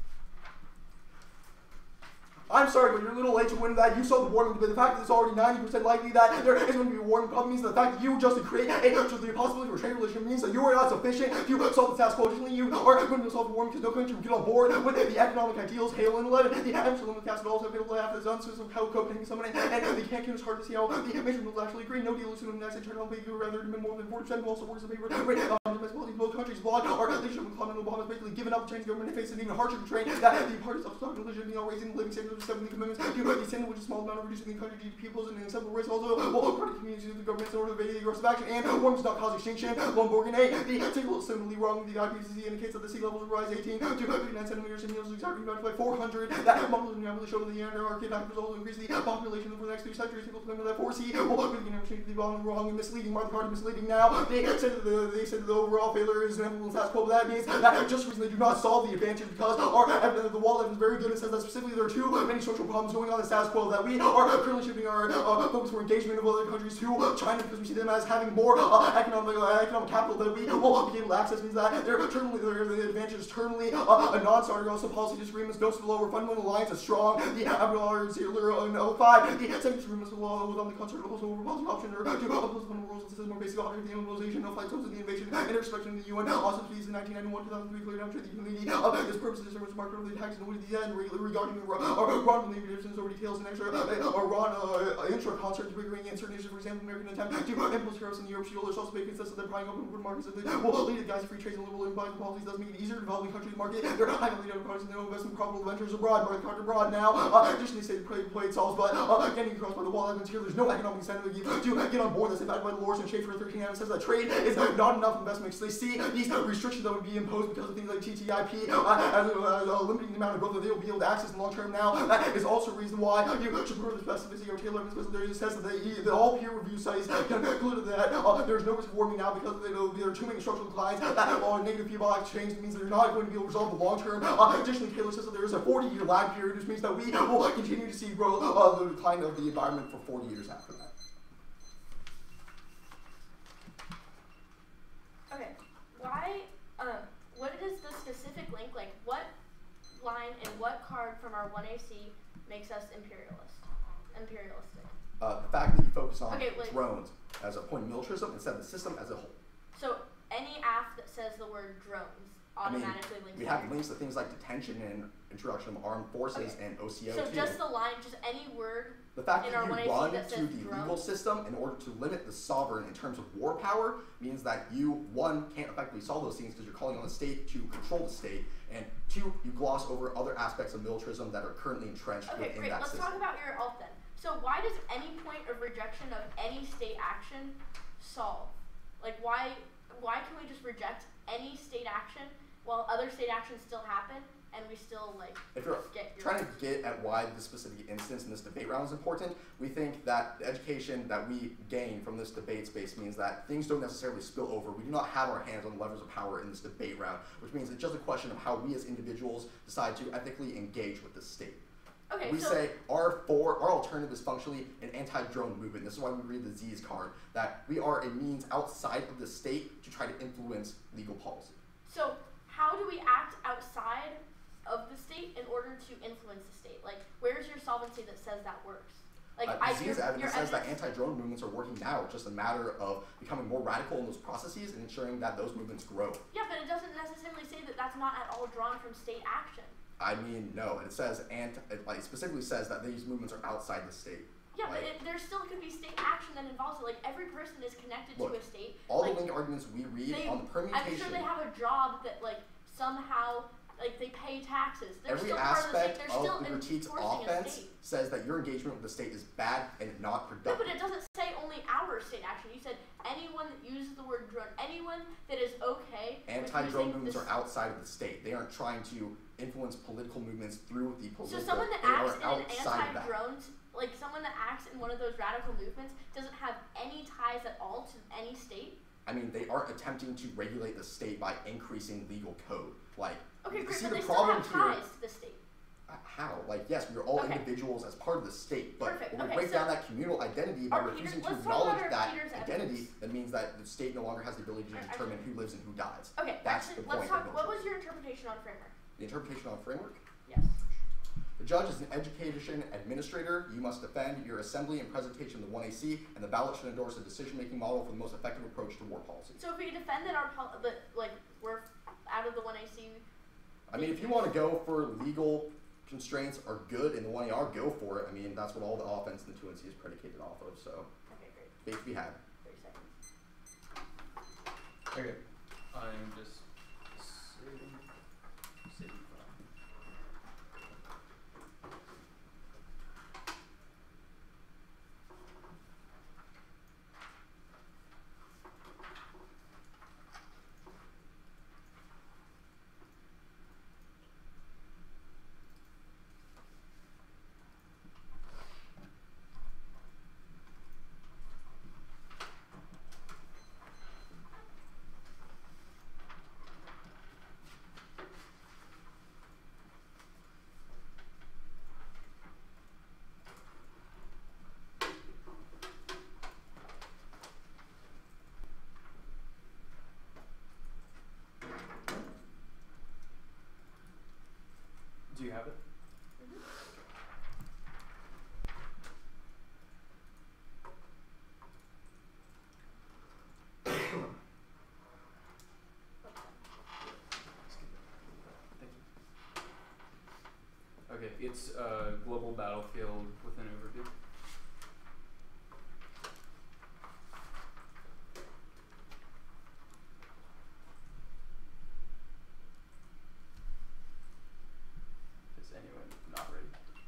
E: I'm sorry, but you're a little late to win that. You saw the warming debate. The fact that it's already 90% likely that there is going to be a warming probably means that the fact that you just create the possibility for a trade relation means that you are not sufficient to solve the status quo. Additionally, you are going to solve the warming because no country will get on board with the economic ideals, Hale and 11. The absolute limit cast also available after the unsystem how Copenhagen summoning, and the can't it's hard to see how the major mills actually agree. No deal soon in the next internal pay rather than more than 40% also works in favor. Both countries block our leadership with Clement Obama has basically given up the Chinese government and faced an even harsher constraint that the parties of stock religion raising the living standards of 70 commitments to the extent which a small amount of reducing the country GDP poses an acceptable risk also will party communities of the government in order to evade the aggressive action and warming does not cause extinction. Lomborg and A. The table is similarly wrong. The IPCC indicates that the sea level will rise 18 to 59 centimeters and yields exactly divided by 400. That model is really shown that the Antarctic factors also increase the population for the next 3 centuries. People claim that 4C will be an exchange the wrong and misleading. Mark the card misleading now. They said that the overall failure is an emblem of status quo. That means that just reason they do not solve the advantage because the wall evidence is very good. It says that specifically there are too many social problems going on in the status quo that we are currently shifting our focus for engagement of other countries to China because we see them as having more economic capital that we will be able to access. Means that the advantage is terminally a non-starter. Also policy disagreements, dose of lower fundamental lines is strong. The Abdullah 005. The second disagreements with on the concert also over policy option or to oppose fundamental rules and system more basic authority the mobilization no flight zones of the invasion and inspection of the UN. Also please in 1991 2003 cleared out the unity of this purpose of service market of the tax and the end regarding Ron differences over details and extra Ron intra concert triggering in certain issues. For example, American attempt to impose tariffs in Europe. There's also big consensus that prying open world markets will lead to guys free trade and liberal implied policies does make it easier to developing countries market. They're highly lead products and no investment profitable ventures abroad. Market card abroad now. Additionally, state play solves, but getting across by the wall evidence here. There's no economic incentive to get on board. That's backed by the Lords and Schaefer 13 says that trade is not enough investment. They see these restrictions that would be imposed because of things like TTIP as limiting the amount of growth that they will be able to access in the long term. Now that is also a reason why you should prove the specificity of tailor evidence because there says that all peer review studies concluded that there's no risk of warming now because there are too many structural declines that negative feedback exchange means that they're not going to be able to resolve the long term. Additionally, Taylor says that there is a 40-year lag period, which means that we will continue to see growth the decline of the environment for 40 years after that.
C: Okay, why, what is the specific link, like what line and what card from our 1AC makes us imperialistic?
B: The fact that you focus on
C: Okay,
B: drones as a point of militarism instead of the system as a whole.
C: So any app that says the word drones automatically links.
B: We have links to things like detention and introduction of armed forces and OCO.
C: So just the line, just any word.
B: The fact
C: in
B: that
C: our
B: you
C: 1AC
B: run
C: that
B: to
C: says
B: the
C: drone?
B: legal system in order to limit the sovereign in terms of war power means that you, one, can't effectively solve those things because you're calling on the state to control the state, and two, you gloss over other aspects of militarism that are currently entrenched
C: Okay,
B: within
C: great.
B: that
C: Let's
B: system.
C: talk about your alt then. So why does any point of rejection of any state action solve? Like why can we just reject any state action while other state actions still happen, and we still like
B: if you're
C: get your
B: trying to get at why this specific instance in this debate round is important, we think that the education that we gain from this debate space means that things don't necessarily spill over. We do not have our hands on levers of power in this debate round, which means it's just a question of how we as individuals decide to ethically engage with the state.
C: Okay,
B: We
C: so
B: say our alternative is functionally an anti-drone movement. This is why we read the Z's card, that we are a means outside of the state to try to influence legal policy.
C: So how do we act outside of the state in order to influence the state? Like, where's your solvency that says that works? Like,
B: Z's evidence says that anti-drone movements are working now. It's just a matter of becoming more radical in those processes and ensuring that those movements grow.
C: Yeah, but it doesn't necessarily say that that's not at all drawn from state action.
B: I mean, no. It says it specifically says that these movements are outside the state.
C: Yeah, but there still could be state action that involves it. Like, every person is connected to a state.
B: All
C: like,
B: the linked arguments we read on the permutation.
C: I'm sure they have a job that, like, somehow, like, they pay taxes. They're
B: every
C: still part
B: aspect
C: of the state. They're still
B: the critique's
C: enforcing
B: offense
C: a state.
B: says that your engagement with the state is bad and not
C: No,
B: productive.
C: but it doesn't say only our state action. You said anyone that uses the word drone, anyone that is okay.
B: Anti-drone movements are outside of the state. They aren't trying to influence political movements through the political.
C: So someone that
B: they
C: acts
B: are
C: in an
B: outside of that.
C: anti-drone, like someone that acts in one of those radical movements, doesn't have any ties at all to any state?
B: I mean, they aren't attempting to regulate the state by increasing legal code. Like,
C: Okay, great,
B: see
C: but
B: the
C: they still
B: problem
C: have
B: here.
C: ties to the state.
B: How? Like, yes, we are all
C: Okay.
B: individuals as part of the state, but
C: Perfect.
B: when we
C: Okay,
B: break
C: so
B: down that communal identity by
C: our
B: refusing
C: Peters-
B: to
C: let's talk about
B: acknowledge
C: our
B: that
C: Peters
B: identity,
C: evidence.
B: that means that the state no longer has the ability to
C: Alright,
B: determine who lives and who dies.
C: Okay,
B: That's
C: actually,
B: the
C: let's
B: point
C: talk.
B: of
C: What
B: military.
C: was your interpretation on framework?
B: The interpretation on framework?
C: Yes.
B: The judge is an education administrator. You must defend your assembly and presentation of the 1AC, and the ballot should endorse a decision-making model for the most effective approach to war policy.
C: So if we defend that we're out of the 1AC.
B: I mean, if you want to go for legal constraints are good in the 1AR, go for it. I mean, that's what all the offense in the 2NC is predicated off of, so
C: Okay, great.
B: base we had.
C: 30 seconds.
D: Okay. I'm just saving file. Do you have it? Okay, it's a global battlefield with an overview. Is anyone not ready?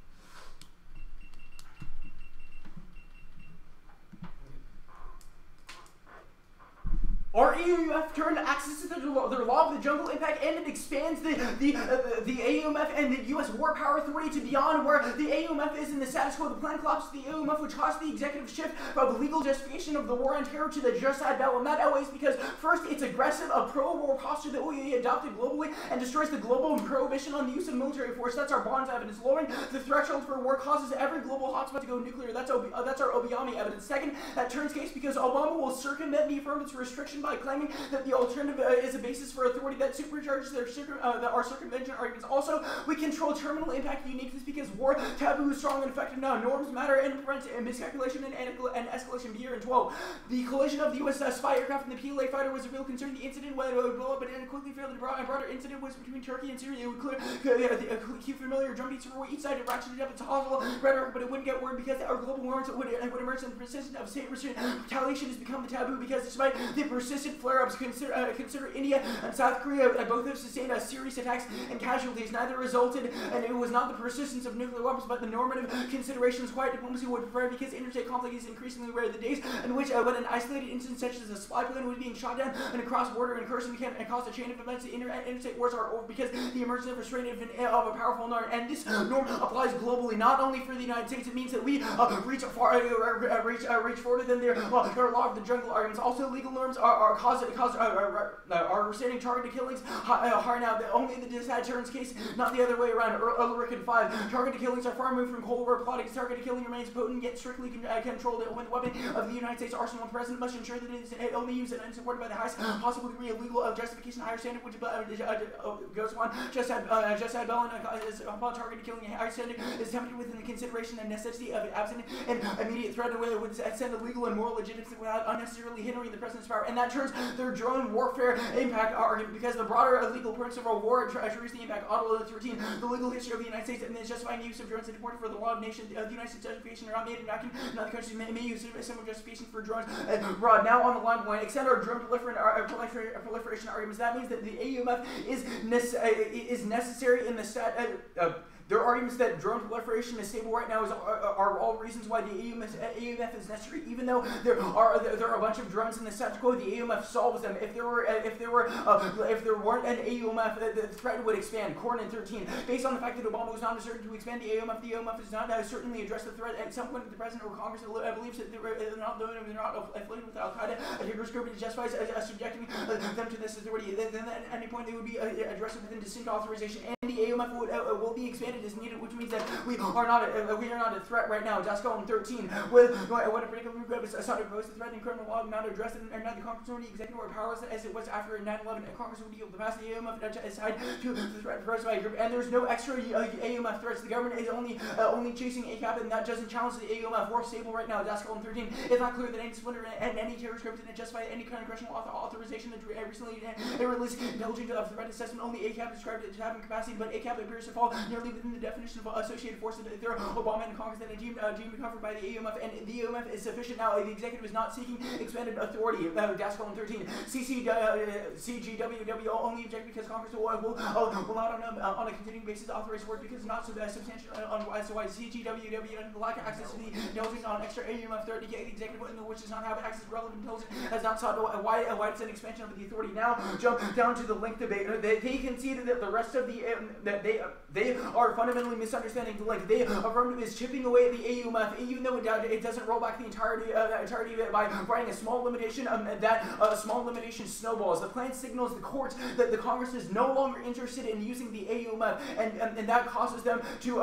E: Our AUMF turned access to their law of the jungle impact, and it expands the AUMF and the U.S. War Power Authority to beyond where the AUMF is in the status quo. The plan collapses the AUMF, which caused the executive shift of the legal justification of the war on terror to the genocide battle. And that outweighs because, first, it's aggressive, a pro-war posture that we adopted globally and destroys the global prohibition on the use of military force. That's our bonds evidence. Lowering the threshold for war causes every global hotspot to go nuclear. That's our Obiami evidence. Second, that turns case because Obama will circumvent the affirmative restriction by claiming that the alternative is a basis for authority that supercharges our circumvention arguments. Also, we control terminal impact uniqueness because war taboo is strong and effective now. Norms matter and prevent miscalculation and escalation. Year and 12. The collision of the U.S. spy aircraft and the PLA fighter was a real concern. The incident, whether it would blow up, but it quickly failed. The broader incident was between Turkey and Syria. It would keep familiar drumbeats for each side. It ratcheted up its hostile rhetoric, but it wouldn't get word because our global warrants would emerge, and the persistence of state retaliation has become the taboo because despite the persistent flare-ups. Consider India and South Korea both have sustained serious attacks and casualties. Neither resulted, and it was not the persistence of nuclear weapons, but the normative considerations quiet diplomacy would prefer, because interstate conflict is increasingly rare. The days in which when an isolated incident such as a spy plane was being shot down and a cross-border incursion can cause a chain of events, interstate wars are over because the emergence of restraint of a powerful norm, and this norm applies globally, not only for the United States. It means that we reach further than their law of the jungle arguments. Also, legal norms are standing targeted killings higher now. Only the Saturns case, not the other way around. Ulrich and 5. Targeted killings are far removed from Cold War plotting. Targeted killing remains potent yet strictly controlled. When the weapon of the United States arsenal, the president must ensure that it is only used and supported by the highest possible degree of legal justification, higher standard, which goes on. Just had Bellin upon targeted killing, a higher standard is tempted within the consideration and necessity of absent and immediate threat, and whether it would send a legal and moral legitimacy without unnecessarily hindering the president's power. And that turns their drone warfare impact argument, because the broader legal principle of war treasures the impact. Article 13, the legal history of the United States and the justifying use of drones is important for the law of nations. The United States justification are not made in vacuum. Other countries may use a similar justification for drones abroad. Now on the line point, extend our drone proliferation arguments. That means that the AUMF is necessary in the their arguments that drone proliferation is stable right now are all reasons why the AUMF is necessary. Even though there are a bunch of drones in the status quo, the AUMF solves them. If there weren't an AUMF, the threat would expand. Cornyn 13. Based on the fact that Obama was not asserted to expand the AUMF does not certainly address the threat. At some point, the president or Congress believes that they're not affiliated with Al Qaeda, a terrorist group, it justifies subjecting them to this authority. Then at any point they would be addressed within distinct authorization, and the AUMF will be expanded as needed, which means that we are not a threat right now. Dascal 13. When a particular group is sought to pose the threat in criminal law, not addressed, and not the Congress or the executive or powers as it was after 9/11, Congress would be able to pass the AUMF aside to the threat posed by a group, and there's no extra AUMF threats. The government is only chasing ACAP, and that doesn't challenge the AUMF. We're stable right now. Dascal 13. It's not clear that any splinter and any terrorist group didn't justify any congressional authorization. Recently, it released intelligence of threat assessment. Only ACAP described it as having capacity, but ACAP appears to fall nearly within the definition of associated forces. There are Obama and Congress that are deemed covered by the AUMF, and the AUMF is sufficient now. The executive is not seeking expanded authority. Dascal 13. CGWW only object because Congress will not on a continuing basis authorize work because it's not substantial as to why CGWW and the lack of access to the intelligence on extra AUMF threat. The executive which does not have access to relevant intelligence has not sought a widespread expansion of the authority. Now jump down to the link debate. They conceded that the rest of the that they are fundamentally misunderstanding the link. They affirmed it is chipping away at the AUMF, even though it doesn't roll back the entirety of it by writing a small limitation. That small limitation snowballs. The plan signals the courts that the Congress is no longer interested in using the AUMF, and that causes them to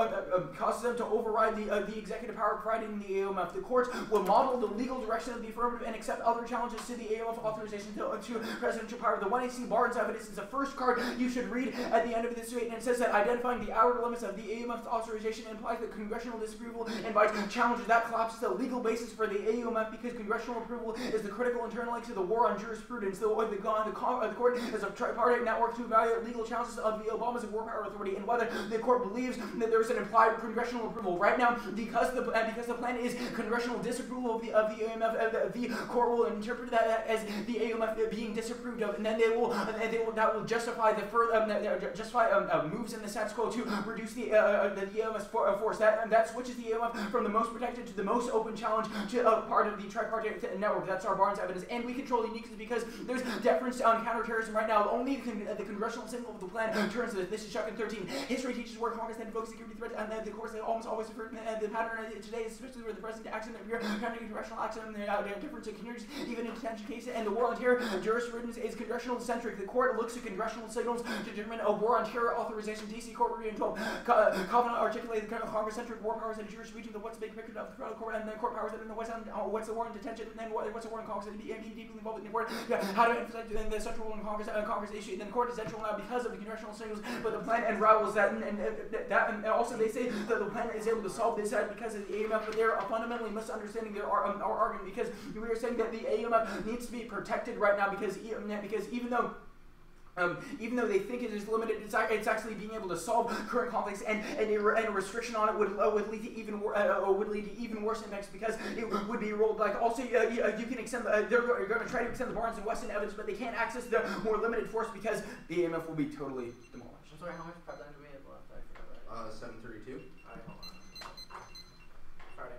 E: override the executive power provided in the AUMF. The courts will model the legal direction of the affirmative and accept other challenges to the AUMF authorization to presidential power. The 1AC Barnes evidence is the first card you should read at the end of this debate, and it says that identifying the outer limits of the AUMF authorization implies that congressional disapproval invites challenges. That collapses the legal basis for the AUMF because congressional approval is the critical internal link to the war on jurisprudence. The court is a tripartite network to evaluate legal challenges of the Obama's war power authority and whether the court believes that there is an implied congressional approval. Right now, because the plan is congressional disapproval of the AUMF, the court will interpret that as the AUMF being disapproved of, and then that will justify the further moves in the status quo to reduce the AUMF's force. That switches the AUMF from the most protected to the most open challenge to part of the tripartite network. That's our Barnes evidence, and we control the uniqueness because there's deference on counterterrorism right now. Only the congressional signal of the plan turns to this. This is Chuck in 13. History teaches where Congress had invoked security threats, and the courts almost always refer to the pattern today, especially where the president acts in the rear, congressional action, and the difference in communities, even in detention cases, and the war on terror jurisprudence is congressional centric. The court looks at congressional signals to determine a war on terror authorization. DC Court Review in 12. Covenant articulated the Congress-centric war powers and jurisprudence of what's the big picture of the federal court, and the court powers that in the what's the war on detention, and then what's the war in Congress, and being deeply involved in the court. How to emphasize the central role in Congress issue. Then the court is central now because of the congressional signals, but the plan unravels that, and also they say that the plan is able to solve this because of the AUMF, but they're fundamentally misunderstanding our argument because we are saying that the AUMF needs to be protected right now because even though Even though they think it is limited, it's actually being able to solve current conflicts, and a restriction on it would lead to even worse impacts, because it would be rolled like also you can extend they're going to try to extend the Barnes and Weston evidence, but they can't access the more limited force because the AMF will be totally demolished.
A: I'm sorry, how much pipeline do we have left? I forgot that.
B: 732.
A: Alright, hold on. Starting.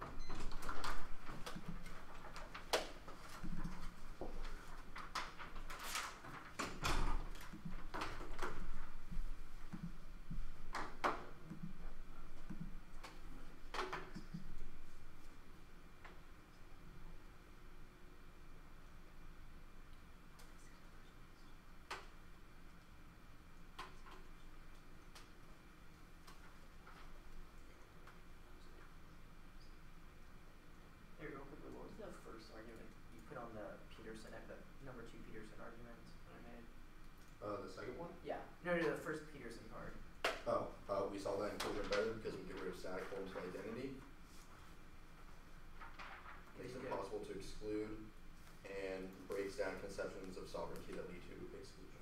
A: Here, real quickly, what was the first argument you put on the Peterson, the number 2 Peterson argument that I made?
B: The second one?
A: Yeah. No, the first Peterson card.
B: We saw that in Code Embedded because we get rid of static forms of identity. Makes it possible to exclude and breaks down conceptions of sovereignty that lead to exclusion.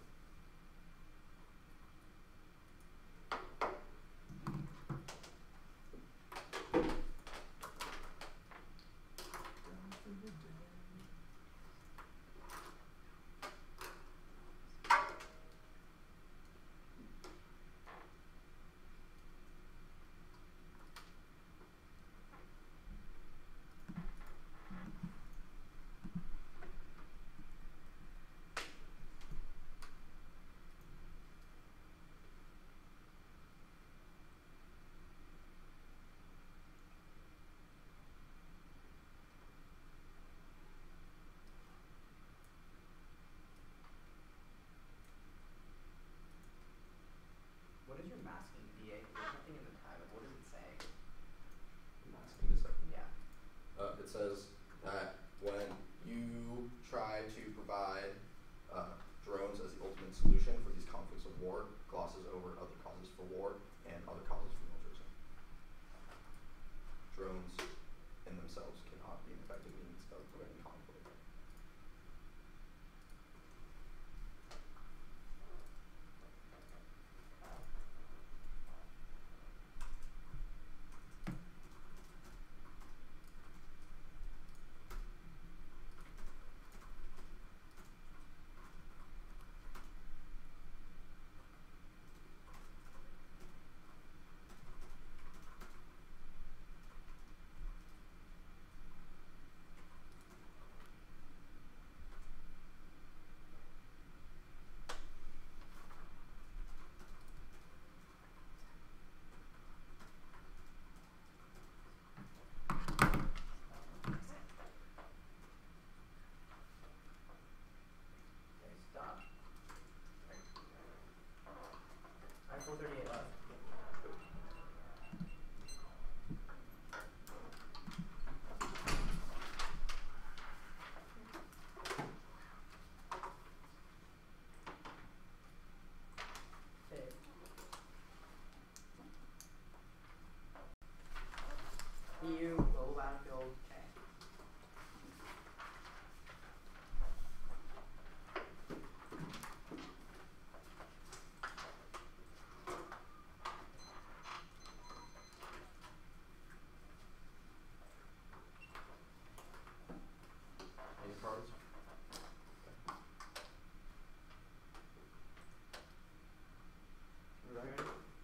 B: What is your masking VA? There's nothing in the title. What does it say? Masking deception.
A: Yeah.
B: It says that when you try to provide drones as the ultimate solution for these conflicts of war, glosses over other causes for war and other causes for militarism. Drones in themselves cannot be an effective means of preventing conflict.
A: Okay, stop. I have 438 left. Okay. EU, global battlefield, okay.
B: Any cards?
A: Ready?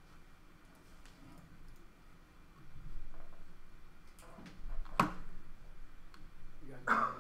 A: You guys ready?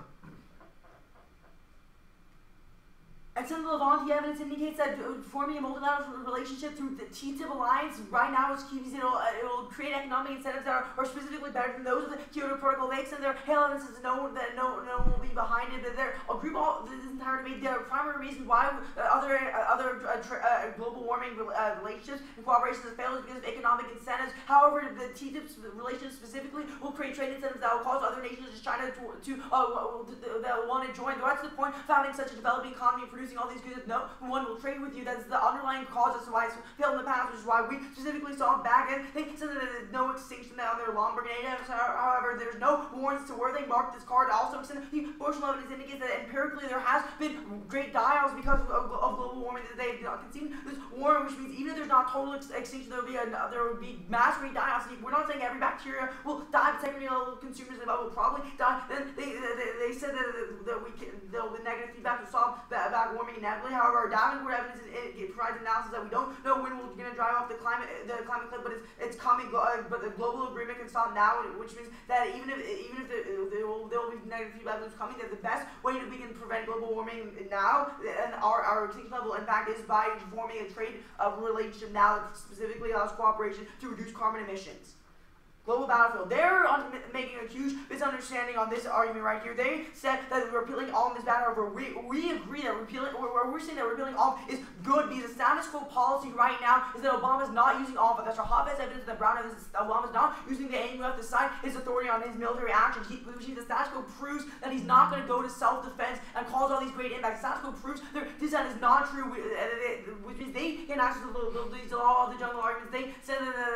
F: Extended Levante evidence indicates that forming a multilateral relationship through the TTIP alliance right now is keeps it'll create economic incentives that are specifically better than those of the Kyoto Protocol. They extend their Hale evidence is no one will be behind it. That they're a group all this entire debate. The primary reason why other global warming relationships and cooperation has failed is because of economic incentives. However, the TTIP relationship specifically will create trade incentives that will cause other nations, such as China, that want to join. That's the point of having such a developing economy and producing all these goods that no one will trade with you. That's the underlying cause as to why it's failed in the past, which is why we specifically saw back in. They said that there's no extinction on their Lombard items. However, there's no warrants to where they marked this card. Also, the portion evidence indicates that empirically there has been great die-offs because of global warming that they've conceded this warming, which means even if there's not total extinction, there will be mass rate die-offs. We're not saying every bacteria will die, but secondary level consumers will probably die. Then they said that there'll be negative feedback to solve back warming inevitably. However, our diving board evidence it provides analysis that we don't know when we're going to drive off the climate cliff, but it's coming. But the global agreement can stop now, which means that even if there will be negative feedback loops coming, that the best way that we can prevent global warming now and our extinction level impact is by forming a trade relationship now that specifically allows cooperation to reduce carbon emissions. Global battlefield. They're making a huge misunderstanding on this argument right here. They said that repealing AlBe is bad. However, we agree that we're saying that repealing AlBe is good because the status quo policy right now is that Obama is not using AlBe. That's our hot-best evidence that Brown evidence Obama is not using the AUF to sign his authority on his military actions. The status quo proves that he's not going to go to self-defense and cause all these great impacts. The status quo proves that is not true, which means they can access the law of the jungle arguments. They said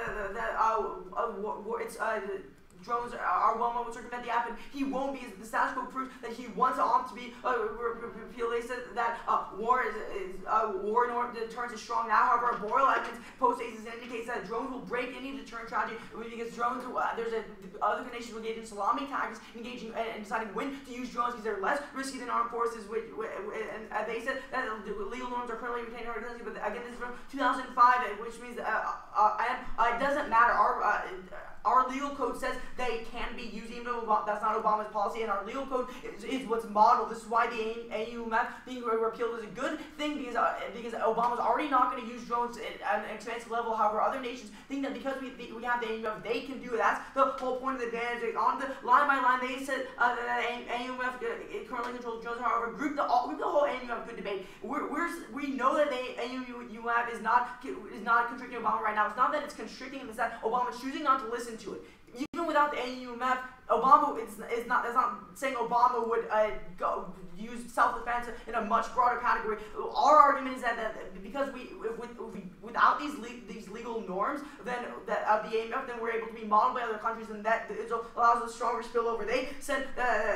F: that drones are well known to circumvent the app, and he won't be. The status quo proves that he wants AlBe to be repealed. They said that war in order deterrence is strong now. However, Boreal evidence post-ACES indicates that drones will break any deterrent strategy because drones. There's other nations will engage in salami tactics, engaging and deciding when to use drones because they're less risky than armed forces. And they said that the legal norms are currently retained in our country, but again, this is from 2005, which means it doesn't matter. Our legal code says they can be used, even though that's not Obama's policy, and our legal code is what's modeled. This is why the AUMF being repealed is a good thing because Obama's already not going to use drones at an expensive level. However, other nations think that because we have the AUMF, they can do it. That's the whole point of the advantage. On the line by line, they said that AUMF currently controls drones. However, group the whole AUMF good debate. We know that the AUMF is not constricting Obama right now. It's not that it's constricting him; it's that Obama's choosing not to listen to it. Even without the AUMF, Obama is not saying Obama would use self-defense in a much broader category. Our argument is that because without these legal norms, then of the AUMF, then we're able to be modeled by other countries, and that allows a stronger spillover. They said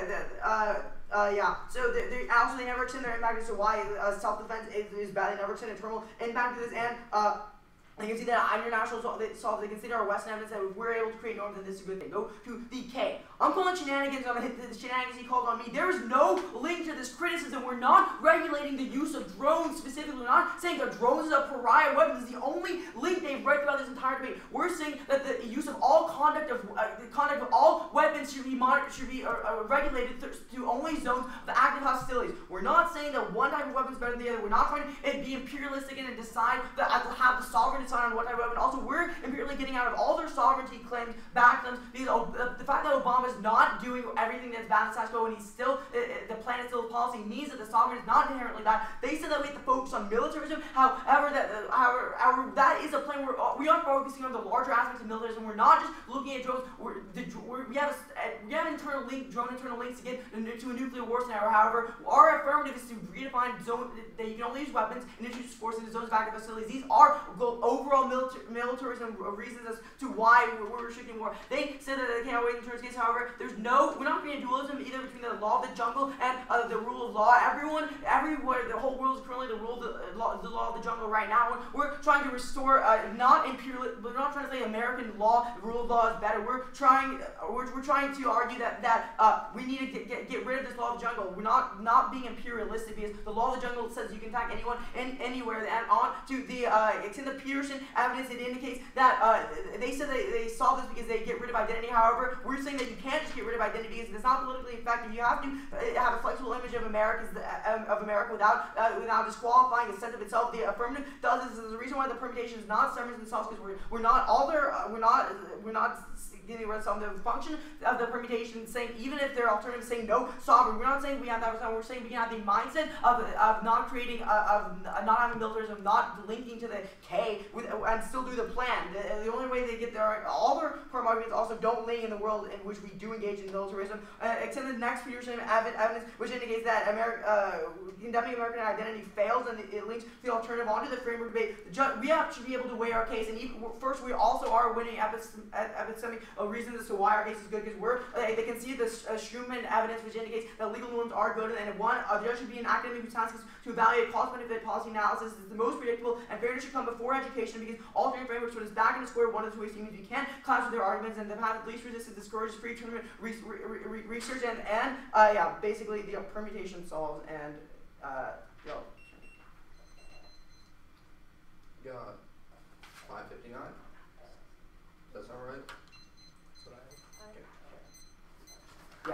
F: so they never extend their impact as to why self-defense is bad. They never extend a terminal impact to this, and you can see that international they consider our Western evidence that if we're able to create norms, then this is a good thing. Go to the K. I'm calling shenanigans. I'm going to hit the shenanigans he called on me. There is no link to this criticism. We're not regulating the use of drones specifically. We're not saying that drones is a pariah weapon. This is the only link they've read throughout this entire debate. We're saying that the use of all conduct of all weapons should be regulated to only zones of active hostilities. We're not saying that one type of weapon is better than the other. We're not trying to be imperialistic and decide that I will have the sovereign decide on what type of weapon. Also, we're imperially getting out of all their sovereignty claims back them because the fact that Obama is not doing everything that's bad in status quo and he's still the plan is still policy means that the sovereign is not inherently bad. They said that we have to focus on militarism. However, that is a plan where we are focusing on the larger aspects of militarism. We're not just looking at drones. We have drone internal links to get to a nuclear war scenario. However, our affirmative is to redefine zone that you can only use weapons and introduce force into zones of active facilities. These are overall militarism reasons as to why we're restricting war. They said that they can't wait in terms of case. However, we're not creating dualism either between the law of the jungle and the rule of law. Everywhere, the whole world is currently the law of the jungle right now. We're trying to restore not imperial. We're not trying to say American law, the rule of law is better. We're trying to argue that we need to get rid of this law of the jungle. We're not being imperialistic because the law of the jungle says you can attack anyone anywhere. And on to it's in the Pearson evidence. It indicates that they said they saw this because they get rid of identity. However, we're saying that you can't just get rid of identity because it's not politically effective. You have to have a flexible image of America without disqualifying the sense of itself. The affirmative does this. Is the reason why the permutation is not severance themselves because we're not beginning where the function of the permutation saying even if their alternative is saying no sovereign, we're not saying we have that. We're saying we can have the mindset of not creating of not having militarism, not linking to the K and still do the plan. The only way they get there, all their part arguments also don't lay in the world in which we do engage in militarism. Except the next Peterson evidence, which indicates that condemning American identity fails, and it links the alternative onto the framework debate. We have to be able to weigh our case, and first we also are winning epistemic reasons as to why our case is good, because they can see the Schumann evidence, which indicates that legal norms are good, and there should be an academic whose task is to evaluate cost-benefit policy analysis. Is the most predictable, and fairness should come before education, because alternate frameworks put us back into square one of the two ways humans we can clash with their arguments, and the path of least resistance discourages free tournament research, and yeah, basically the permutation solves, and yo.
B: Got 559. Does that sound right?
D: That's what
F: Yeah.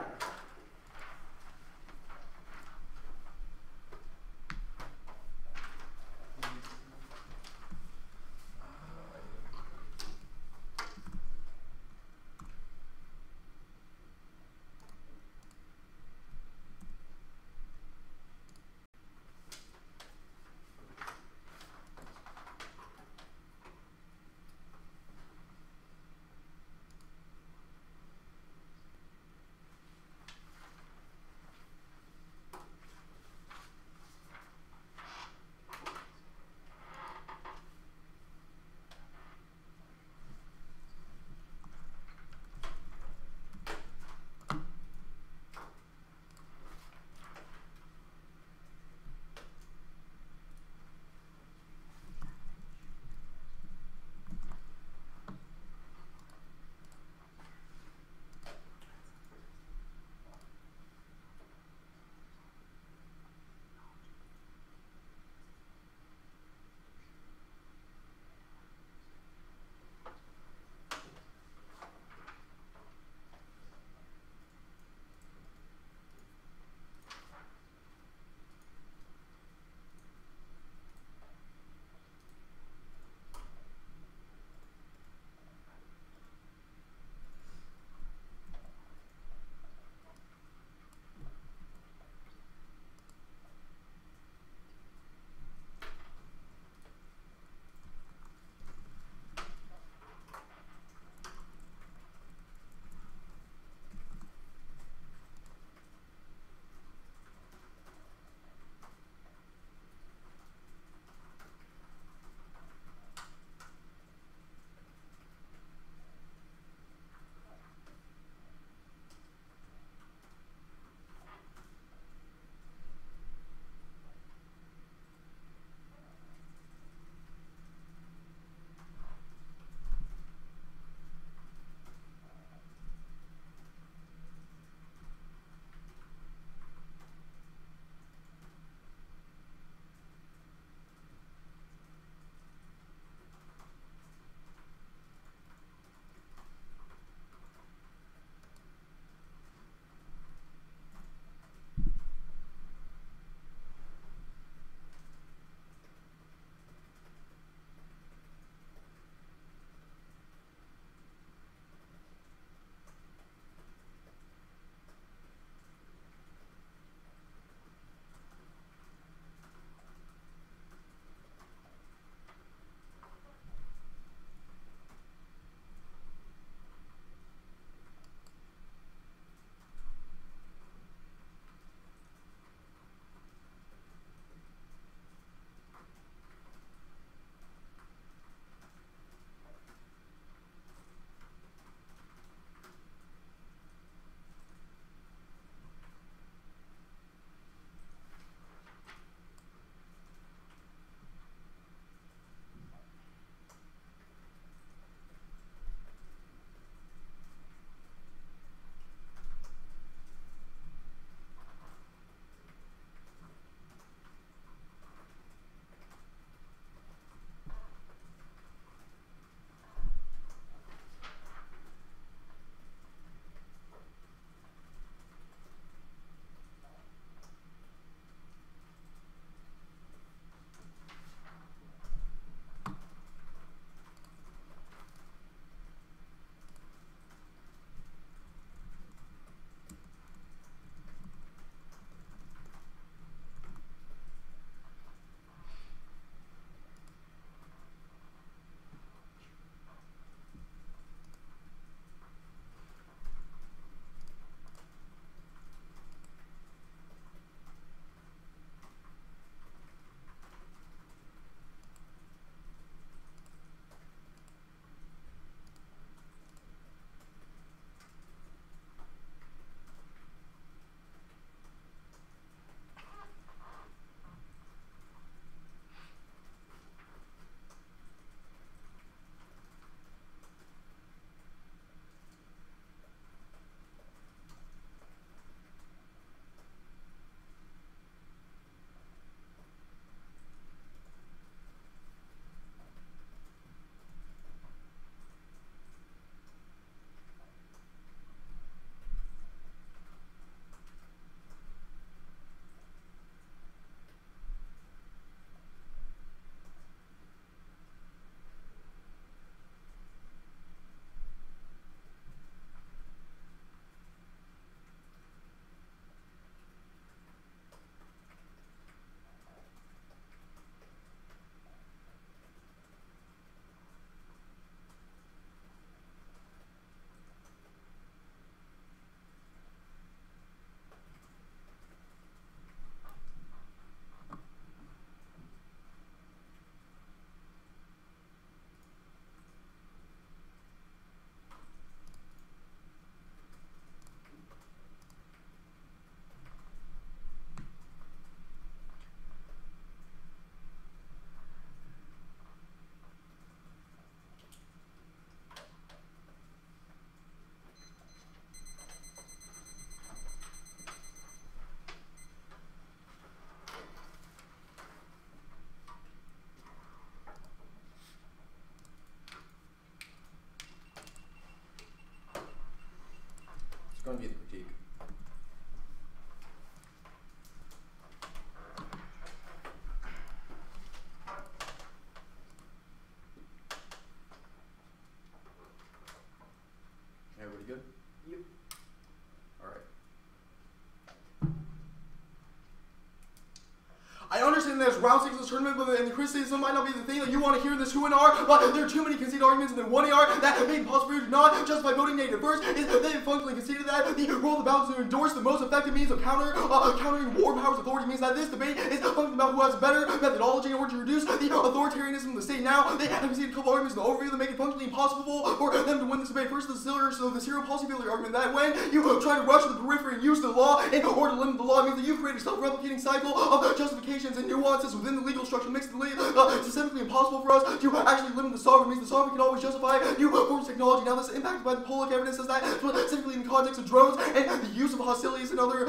B: just round 6 of this tournament, and the criticism might not be the thing that you want to hear in this who and R, but there are too many conceded arguments in the 1AR that made it possible for you to not justify voting negative. First is they functionally conceded that the role of the ballot is to endorse the most effective means of countering war powers authority means that this debate is functionally about who has a better methodology in order to reduce the authoritarianism of the state. Now, they have conceded a couple arguments in the overview that make it functionally impossible for them to win this debate. First, the zero policy failure argument that when you try to rush to the periphery and use the law in order to limit the law, it means that you create a self-replicating cycle of justifications and nuances within the legal structure. It makes it systemically impossible for us to actually limit the sovereign. It means the sovereign can always justify new forms of technology. Now, this is impacted by the Pollock evidence says that specifically in the context of drones and the use of hostilities and other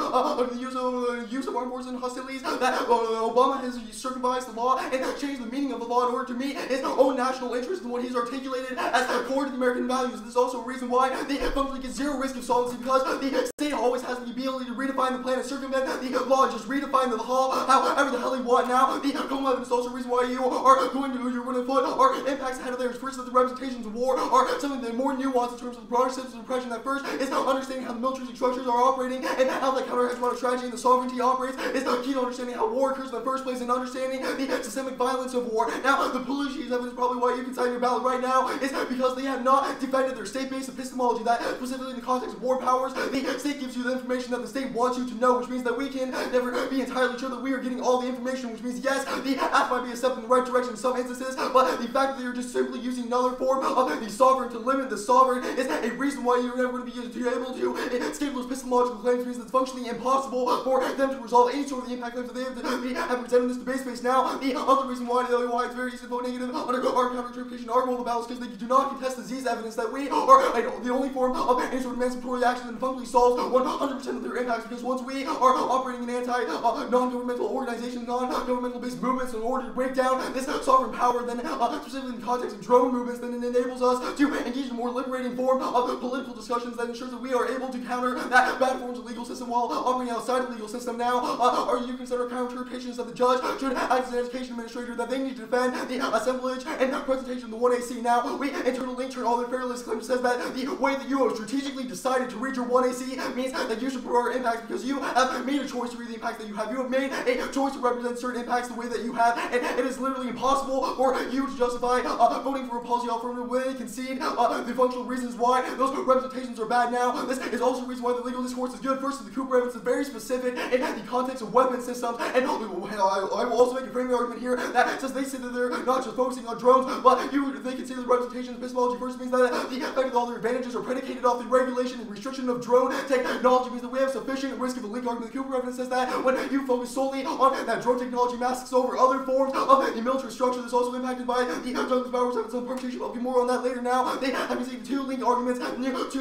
B: the use of armed forces and hostilities that Obama has circumvented the law and changed the meaning of the law in order to meet his own national interest in what he's articulated as core to the American values. This is also a reason why they functionally get zero risk of solvency, because the state always has the ability to redefine the plan and circumvent the law and just redefine the law however the hell they want. Now, the Como evidence is also a reason why you are going to foot or impacts ahead of theirs. First, that the representations of war are something that more nuanced in terms of the broader systems of oppression. That first is understanding how the militaristic structures are operating and how the counter-hegemonic strategy and the sovereignty operates is the key to understanding how war occurs in the first place and understanding the systemic violence of war. Now, the Pelosi's evidence, probably why you can sign your ballot right now, is because they have not defended their state-based epistemology. That specifically in the context of war powers, the state gives you the information that the state wants you to know, which means that we can never be entirely sure that we are getting all the information, which means yes, the act might be a step in the right direction in some instances, but the fact that you're just simply using another form of the sovereign to limit the sovereign is a reason why you're never going to be able to escape those epistemological claims, which means it's functionally impossible for them to resolve any sort of the impact claims that they have presented in this debate space. Now, the other reason why it's very easy to vote negative under our counter-interpretation argument of the ballots is because they do not contest disease evidence that we are the only form of any sort of emancipatory action that functionally solves 100% of their impacts, because once we are operating in non-governmental organizations, non-governmental based movements in order to break down this sovereign power, then specifically in the context of drone movements, then it enables us to engage in a more liberating form of political discussions that ensures that we are able to counter that bad forms of legal system while operating outside of the legal system. Now, are you consider counter-interpretations that the judge should act as an education administrator, that they need to defend the assemblage and presentation of the 1AC? Now, we internally turn all the fairless claims says that the way that you have strategically decided to read your 1AC means that you should prefer impacts because you have made a choice to read the impacts that you have. You have made a choice to represent certain impacts the way that you have, and it is literally impossible for you to justify voting for a policy alternative when they concede the functional reasons why those representations are bad. Now, this is also the reason why the legal discourse is good. First, the Cooper evidence is very specific in the context of weapon systems, and I will also make a framing argument here that says they say that they're not just focusing on drones, but they consider the representation of epistemology first means that the effect of all their advantages are predicated off the regulation and restriction of drone technology, means that we have sufficient risk of a leak argument. The Cooper evidence says that when you focus solely on that drone technology masks over other forms of the military structure that's also impacted by the Douglas Powers evidence on permutation. I'll get more on that later. Now, they have received two new link arguments, the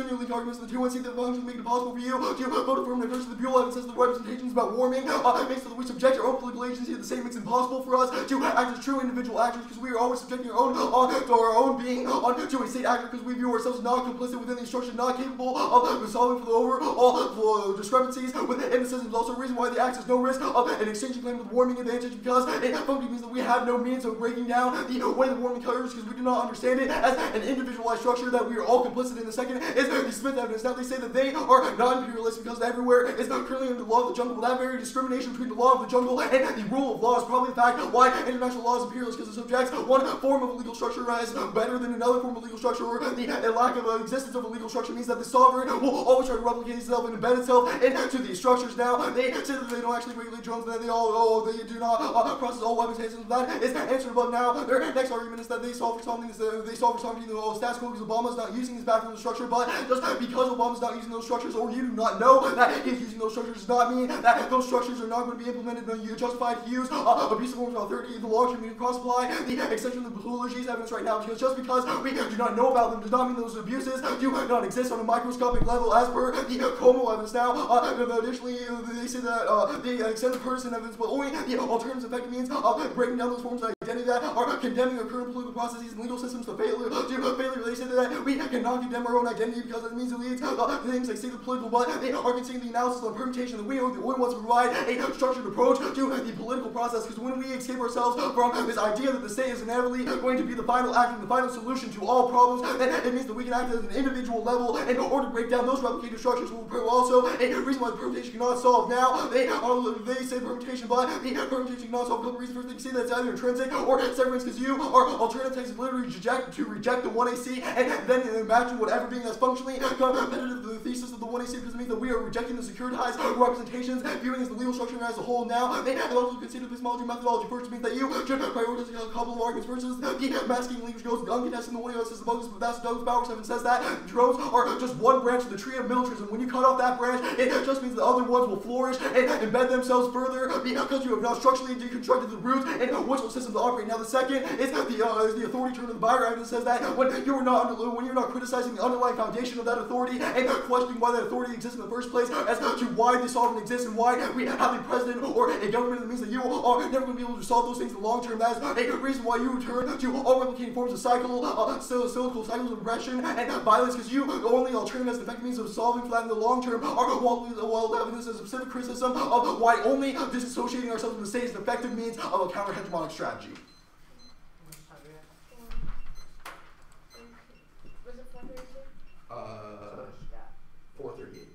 B: 2-1C that functions make it possible for you to vote affirmative. First, the Buell evidence says the representations about warming makes so that we subject our own political agency to the same. Makes it impossible for us to act as true individual actors because we are always subjecting our own to our own being to a state actor because we view ourselves not complicit within the structure, not capable of solving for the overall discrepancies within the system. Is also a reason why the act has no risk of an exchanging claim with warming advantage because it functionally means that we have no means of breaking down the way the warming occurs because we do not understand it as an individualized structure that we are all complicit in. The second is the Smith evidence. Now, they say that they are non-imperialist because everywhere is currently under the law of the jungle. That very discrimination between the law of the jungle and the rule of law is probably the fact why international law is imperialist, because it subjects one form of a legal structure as better than another form of legal structure, or the lack of existence of a legal structure means that the sovereign will always try to replicate itself and embed itself into these structures. Now, they say that they don't actually regulate drones, that they do not process all weapons systems. That is answered above. Now, their next argument is that they solve for something. They solve for something in the status quo because Obama's not using his background structure, but just because Obama's not using those structures, or you do not know that he's using those structures, does not mean that those structures are not going to be implemented. You justified to use abusive forms of authority, the law should cross-apply the extension of the Pelosi's evidence right now, because just because we do not know about them does not mean those abuses do not exist on a microscopic level as per the Como evidence. Now, additionally, they say that they extend the partisan evidence, but only the alternative effective means breaking down those forms of identity that are condemning our current political processes and legal systems to failure. They say that we cannot condemn our own identity because it means it leads to things like state of political, but they are considering the analysis on permutation that we are the only ones to provide a structured approach to the political process, because when we escape ourselves from this idea that the state is inevitably going to be the final act and the final solution to all problems, then it means that we can act at an individual level in order to break down those replicated structures. Will also a reason why the permutation cannot solve. Now, they say permutation, but the permutation cannot solve couple reasons. First thing you see that's either intrinsic or severance because you are alternative types of literally reject the 1AC and then imagine whatever being that's functionally competitive to the thesis of the 1AC because it means that we are rejecting the securitized representations, viewing as the legal structure as a whole now. They also consider epistemology methodology first means that you should prioritize a couple of arguments versus the masking language goes uncontested in the 1 says the bogus, but that's Douglas Bauer 7 says that drones are just one branch of the tree of militarism. When you cut off that branch, it just means the other ones will flourish and embed themselves further because you have now structurally deconstructed the roots in which systems operate. Now the second is the authority term of the Bauer evidence says that when you're not criticizing the underlying foundation of that authority and questioning why that authority exists in the first place as to why the sovereign exists and why we have a president or a government that means that you are never going to be able to solve those things in the long term. That is a reason why you return to all replicating forms of cyclical cycles of aggression and violence because you only alternative as the effective means of solving for that in the long term are while evidence is a specific criticism of why only disassociating ourselves from the state is an effective means of a counter-hegemonic strategy.
C: Was it 432?
B: 438.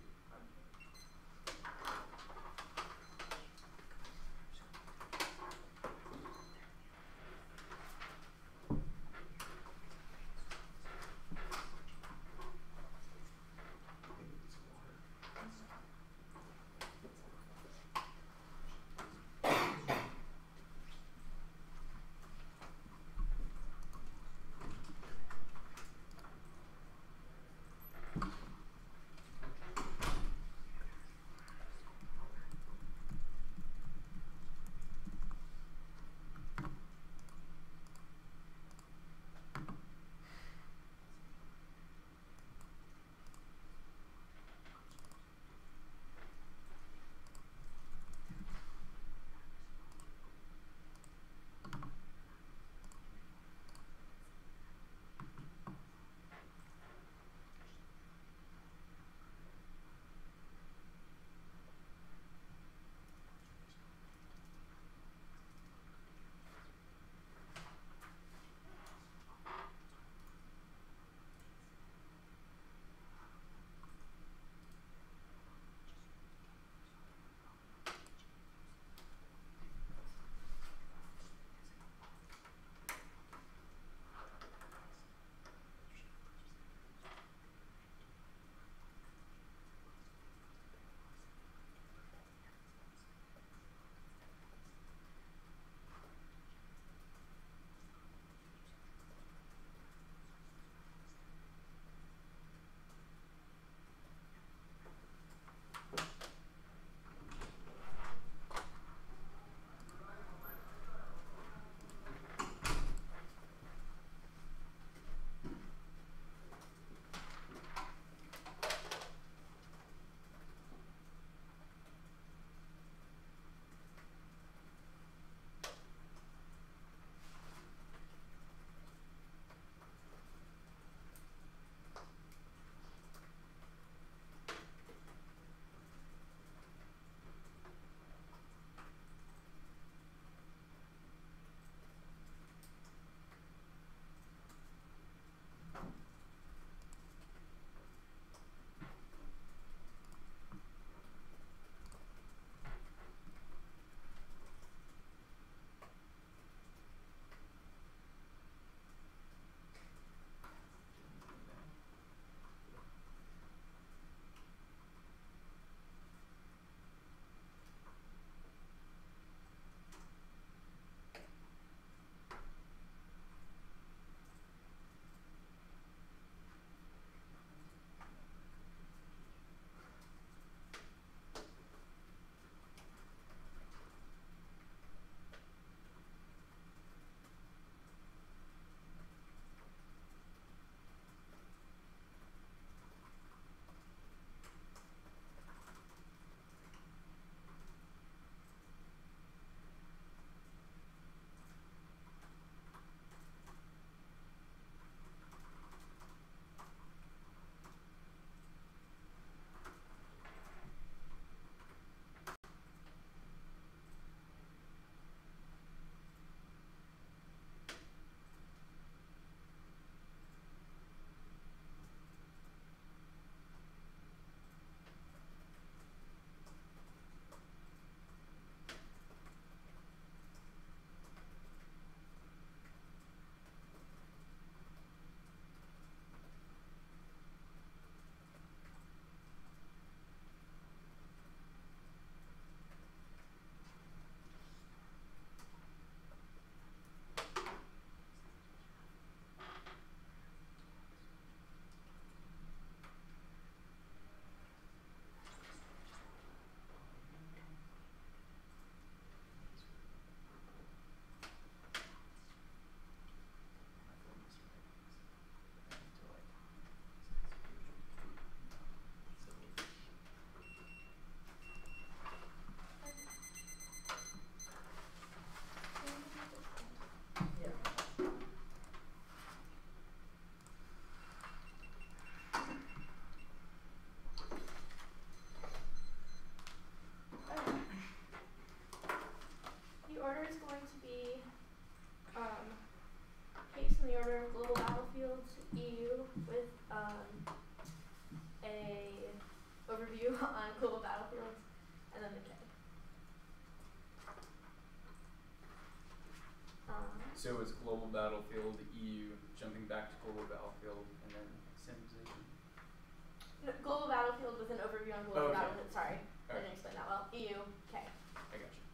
D: So it's global battlefield, the EU, jumping back to global battlefield, and then extendization.
C: No, global battlefield with an overview on global
D: Okay.
C: battlefield. Sorry, I
D: Alright.
C: didn't explain that well. EU, okay.
D: I got you.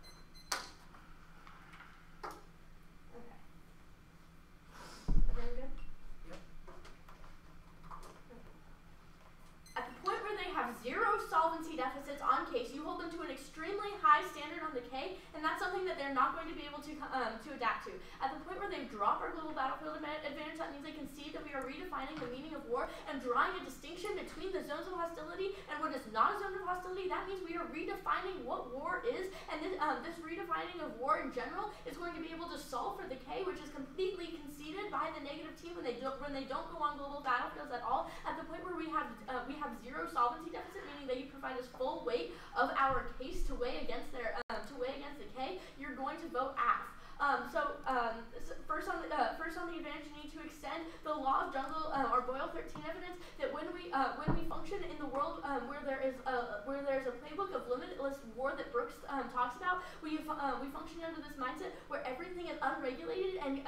C: Okay. Everyone good?
D: Yep.
C: At the point where they have zero solvency deficits on case, you hold them to an extremely high standard on decay, and that's something that they're not going to be able to adapt to. At the point where they drop our global battlefield advantage, that means they can see that we are redefining the meaning of war and drawing a distinction between the zones of hostility and what is not a zone of hostility. That means we are redefining what war is, and this redefining of war in general is going to be able to solve for decay, which is completely conceded by the negative team when they don't go on global battlefields at all. At the point where we have zero solvency deficit, meaning that you provide us full weight of our case to weigh against decay, you're going to vote AF. First on the advantage, you need to extend the law of jungle or Boyle 13 evidence that when we function in the world where there's a playbook of limitless war that Brooks talks about, we function under this mindset where everything is unregulated, and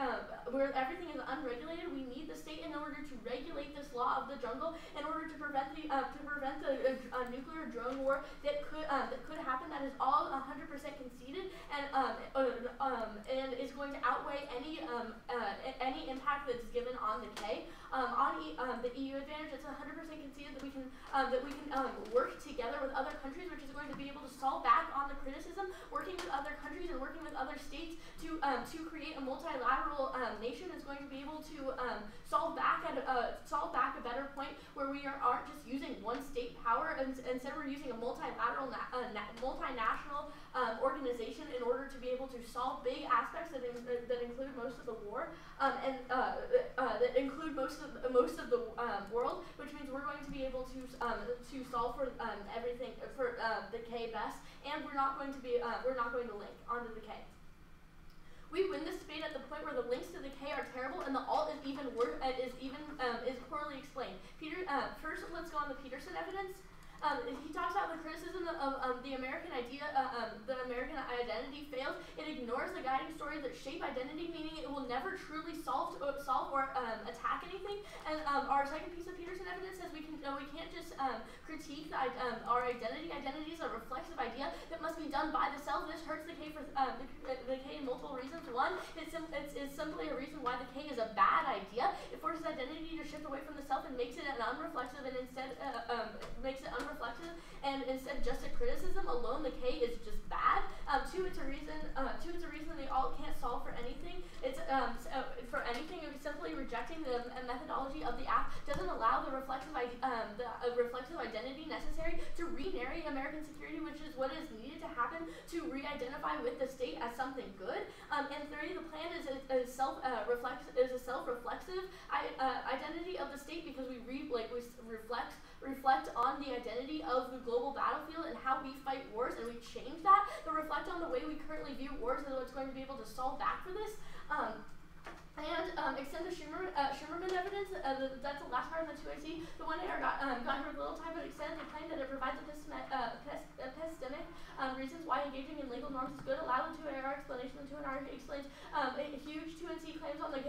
C: we need the state in order to regulate this law of the jungle in order to prevent the nuclear drone war that could happen. That is all 100% conceded, and is going to outweigh any impact that's given on decay. The EU advantage, it's 100% conceded that we can work together with other countries, which is going to be able to solve back on the criticism, working with other countries and working with other states to create a multilateral nation is going to be able to solve back a better point where we aren't just using one state power, and instead we're using a multilateral multinational organization in order to be able to solve big aspects that include most of the war that include most of the world, which means we're going to be able to solve for everything for decay best, and we're not going to link onto decay. We win this debate at the point where the links to decay are terrible and the alt is even worse, is poorly explained. First, let's go on the Peterson evidence. He talks about the criticism of the American idea, the American identity fails. It ignores the guiding stories that shape identity, meaning it will never truly solve or attack anything. And our second piece of Peterson evidence says we can't just critique our identity. Identity is a reflexive idea that must be done by the self. This hurts decay for decay in multiple reasons. One, it's simply a reason why decay is a bad idea. It forces identity to shift away from the self and makes it an unreflexive, and instead instead just a criticism alone. Decay is just bad. Two, it's a reason the alt can't solve for anything. It's simply rejecting the methodology of the app doesn't allow the reflexive identity necessary to re-narrate American security, which is what is needed to happen to re-identify with the state as something good. And three, the plan is a self-reflexive identity of the state, because we reflect on the identity of the global battlefield and how we fight wars, and we change that to reflect on the way we currently view wars and what's going to be able to solve back for this. Extend the Schumerman evidence. That's the last part of the 2AC. The one AR got here with a little time, but extends the claim that it provides epistemic reasons why engaging in legal norms is good. Allow the 2AR explanation. The 2AR explains huge 2NC claims on the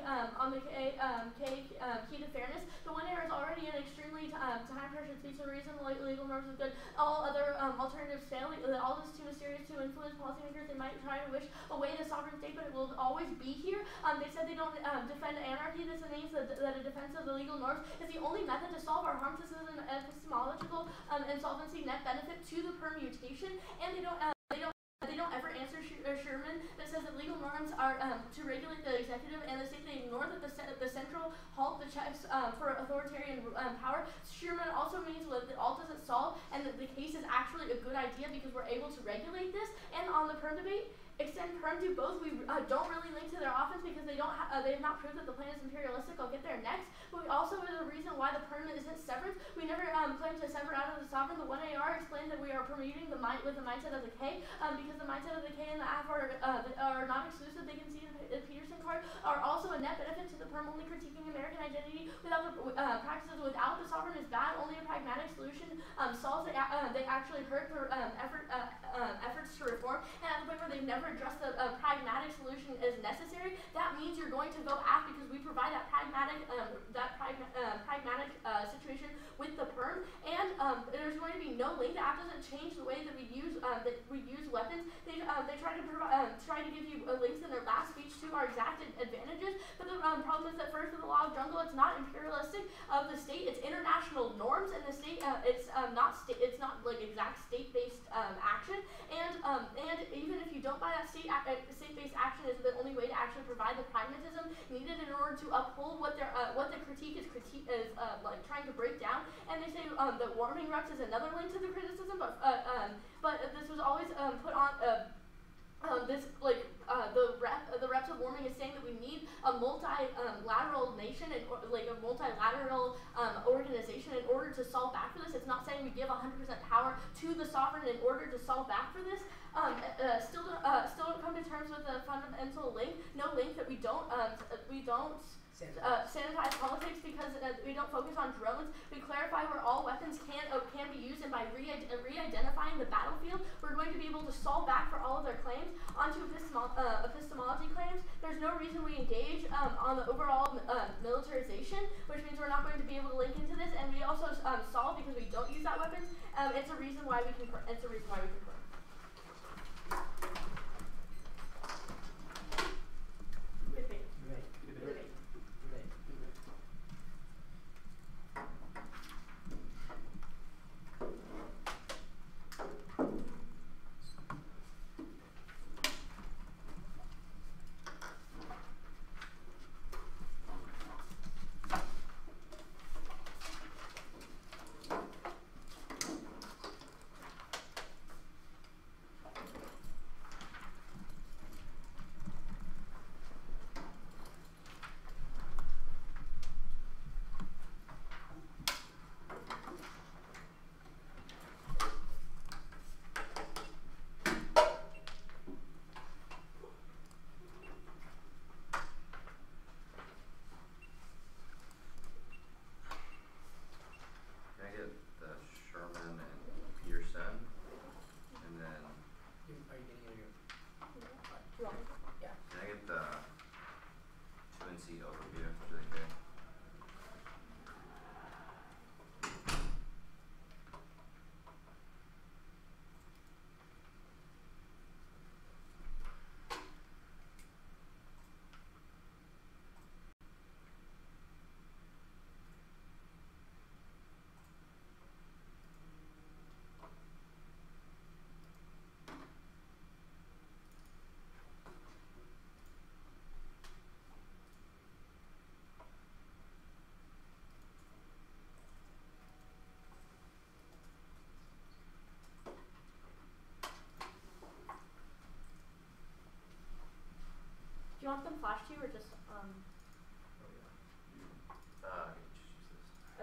C: key to fairness. The 1AR is already an extremely time-pressured speech. The reason legal norms is good. All other alternatives fail. All this is too mysterious to influence policymakers. They might try to wish away the sovereign state, but it will always be here. They said they don't defend anarchy. This means that a defense of the legal norms is the only method to solve our harm system and epistemological insolvency net benefit to the permutation. And they don't ever answer Sherman that says that legal norms are to regulate the executive and the state. They ignore that the central halt the checks for authoritarian power. Sherman also means that the alt doesn't solve, and that the case is actually a good idea because we're able to regulate this. And on the perm debate, extend perm to both. We don't really link to their offense because they have not proved that the plan is imperialistic. I'll get there next. But we also is a reason why the perm isn't severance. We never claim to sever out of the sovereign. The 1AR explained that we are permuting with the mindset of the K, because the mindset of the K and the AF are not exclusive. They can see the Peterson card are also a net benefit to the perm. Only critiquing American identity without the practices without the sovereign is bad. Only a pragmatic solution solves it. They actually hurt their efforts to reform. And at the point where they've never address the pragmatic solution as necessary, that means you're going to vote aft because we provide that pragmatic situation with the perm, and there's going to be no link. The app doesn't change the way that we use weapons. They try to give you links in their last speech to our exact advantages, but the problem is that first of the law of jungle, it's not imperialistic of the state. It's international norms, and the state it's not like exact state-based action, and even if you don't buy that state-based action is the only way to actually provide the pragmatism needed in order to uphold what the critique is like trying to break down. And they say that warming reps is another link to the criticism, but this was always put on. The reps of warming is saying that we need a multilateral nation and like a multilateral organization in order to solve back for this. It's not saying we give 100% power to the sovereign in order to solve back for this. Still don't come to terms with the fundamental link. No link that we don't sanitize politics because we don't focus on drones. We clarify where all weapons can be used, and by re-identifying the battlefield, we're going to be able to solve back for all of their claims. Onto epistemology claims, there's no reason we engage on the overall militarization, which means we're not going to be able to link into this, and we also solve because we don't use that weapons. It's a reason why we concur. Do you want them flashed to you or just Okay.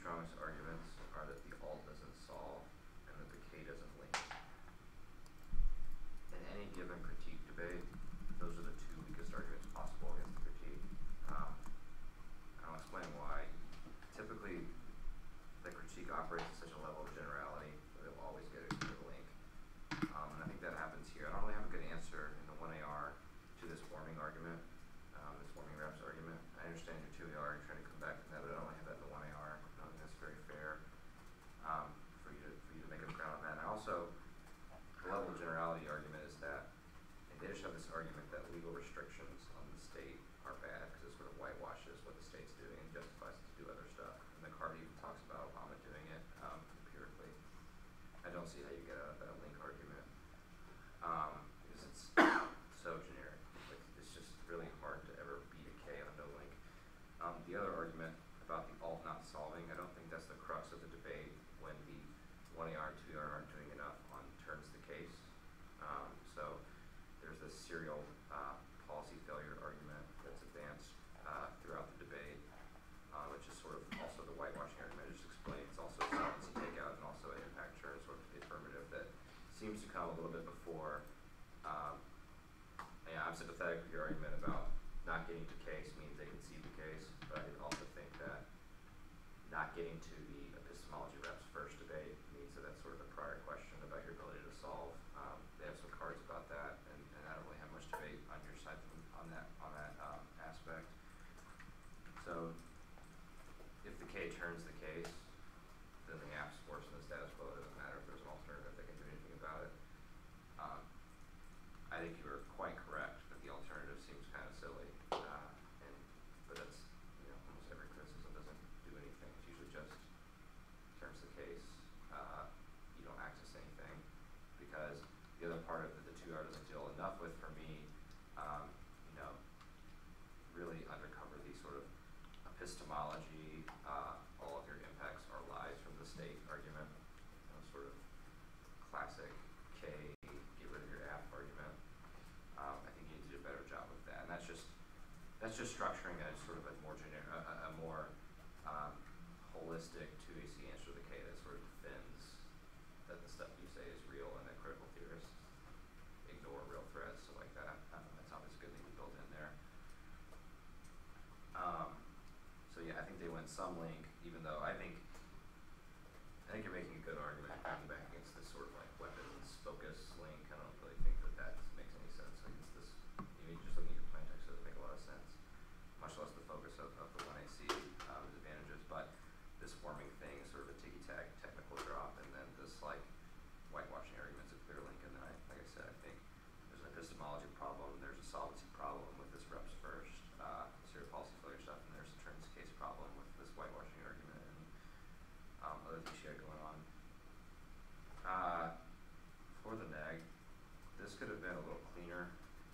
G: strongest arguments are that the alt doesn't solve and that the K doesn't link. In any given critique debate, those are the two weakest arguments possible against the critique. I'll explain why. Typically, the critique operates at such a level of generality that it'll always get a good link. And I think that happens here. I don't really have a good answer in the 1AR to this warming argument, this warming reps argument. I understand your 2AR, you're trying to come back from that, but I don't really have that in the 1AR. I don't think that's very fair for you to make a ground on that. And I also, the level of generality argument is that they just have this argument that legal restrictions on the state are bad because it sort of whitewashes what the state's doing and justifies it to do other stuff. And the card even talks about Obama doing it empirically. I don't see how you get out of that link argument because it's so generic. Like, it's just really hard to ever beat a K on no link. The other argument about the alt not solving, I don't think that's the crux of the debate when the 1AR and 2AR aren't doing enough on turns the case. So there's this serial policy failure argument that's advanced throughout the debate, which is sort of also the whitewashing argument. It just explains also solvency takeout and also an impact turn, sort of the affirmative that seems to come a little bit before. Yeah, I'm sympathetic with your argument about not getting to case means they concede the case, but I also think that not getting to the epistemology reps first debate means that that's sort of a prior question about your ability to solve. They have some cards about that, and I don't really have much debate on your side on that aspect. So if the K turns the case, then the app's worse than the status quo. It doesn't matter if there's an alternative that can do anything about it. I think you were quite correct that the alternative seems kind of silly, but that's, almost every criticism doesn't do anything. It's usually just turns the case. You don't access anything because the other part of it that the 2R doesn't deal enough with for me, really undercover the sort of epistemology. All of your impacts are lies from the state argument, sort of classic K, get rid of your app argument. I think you need to do a better job with that, and that's just structuring a sort of a more a more holistic 2AC answer to the K that sort of defends that the stuff you say is real and that critical theorists ignore real threats, so like that. That's obviously a good thing to build in there. So yeah, I think they went some link, even though I think you're making a good argument coming back against this sort of like weapons focus link. I don't really think that makes any sense against this. Just looking at your plain text doesn't make a lot of sense, much less the focus of the 1AC advantages. But this forming thing is sort of a ticky-tack technical drop, and then this like whitewashing argument's a clear link. And then like I said, I think there's an epistemology problem, there's a solvency problem with this reps first, serial policy failure stuff, and there's a turns case problem with this whitewashing argument and other things you had going on. For the neg, this could have been a little cleaner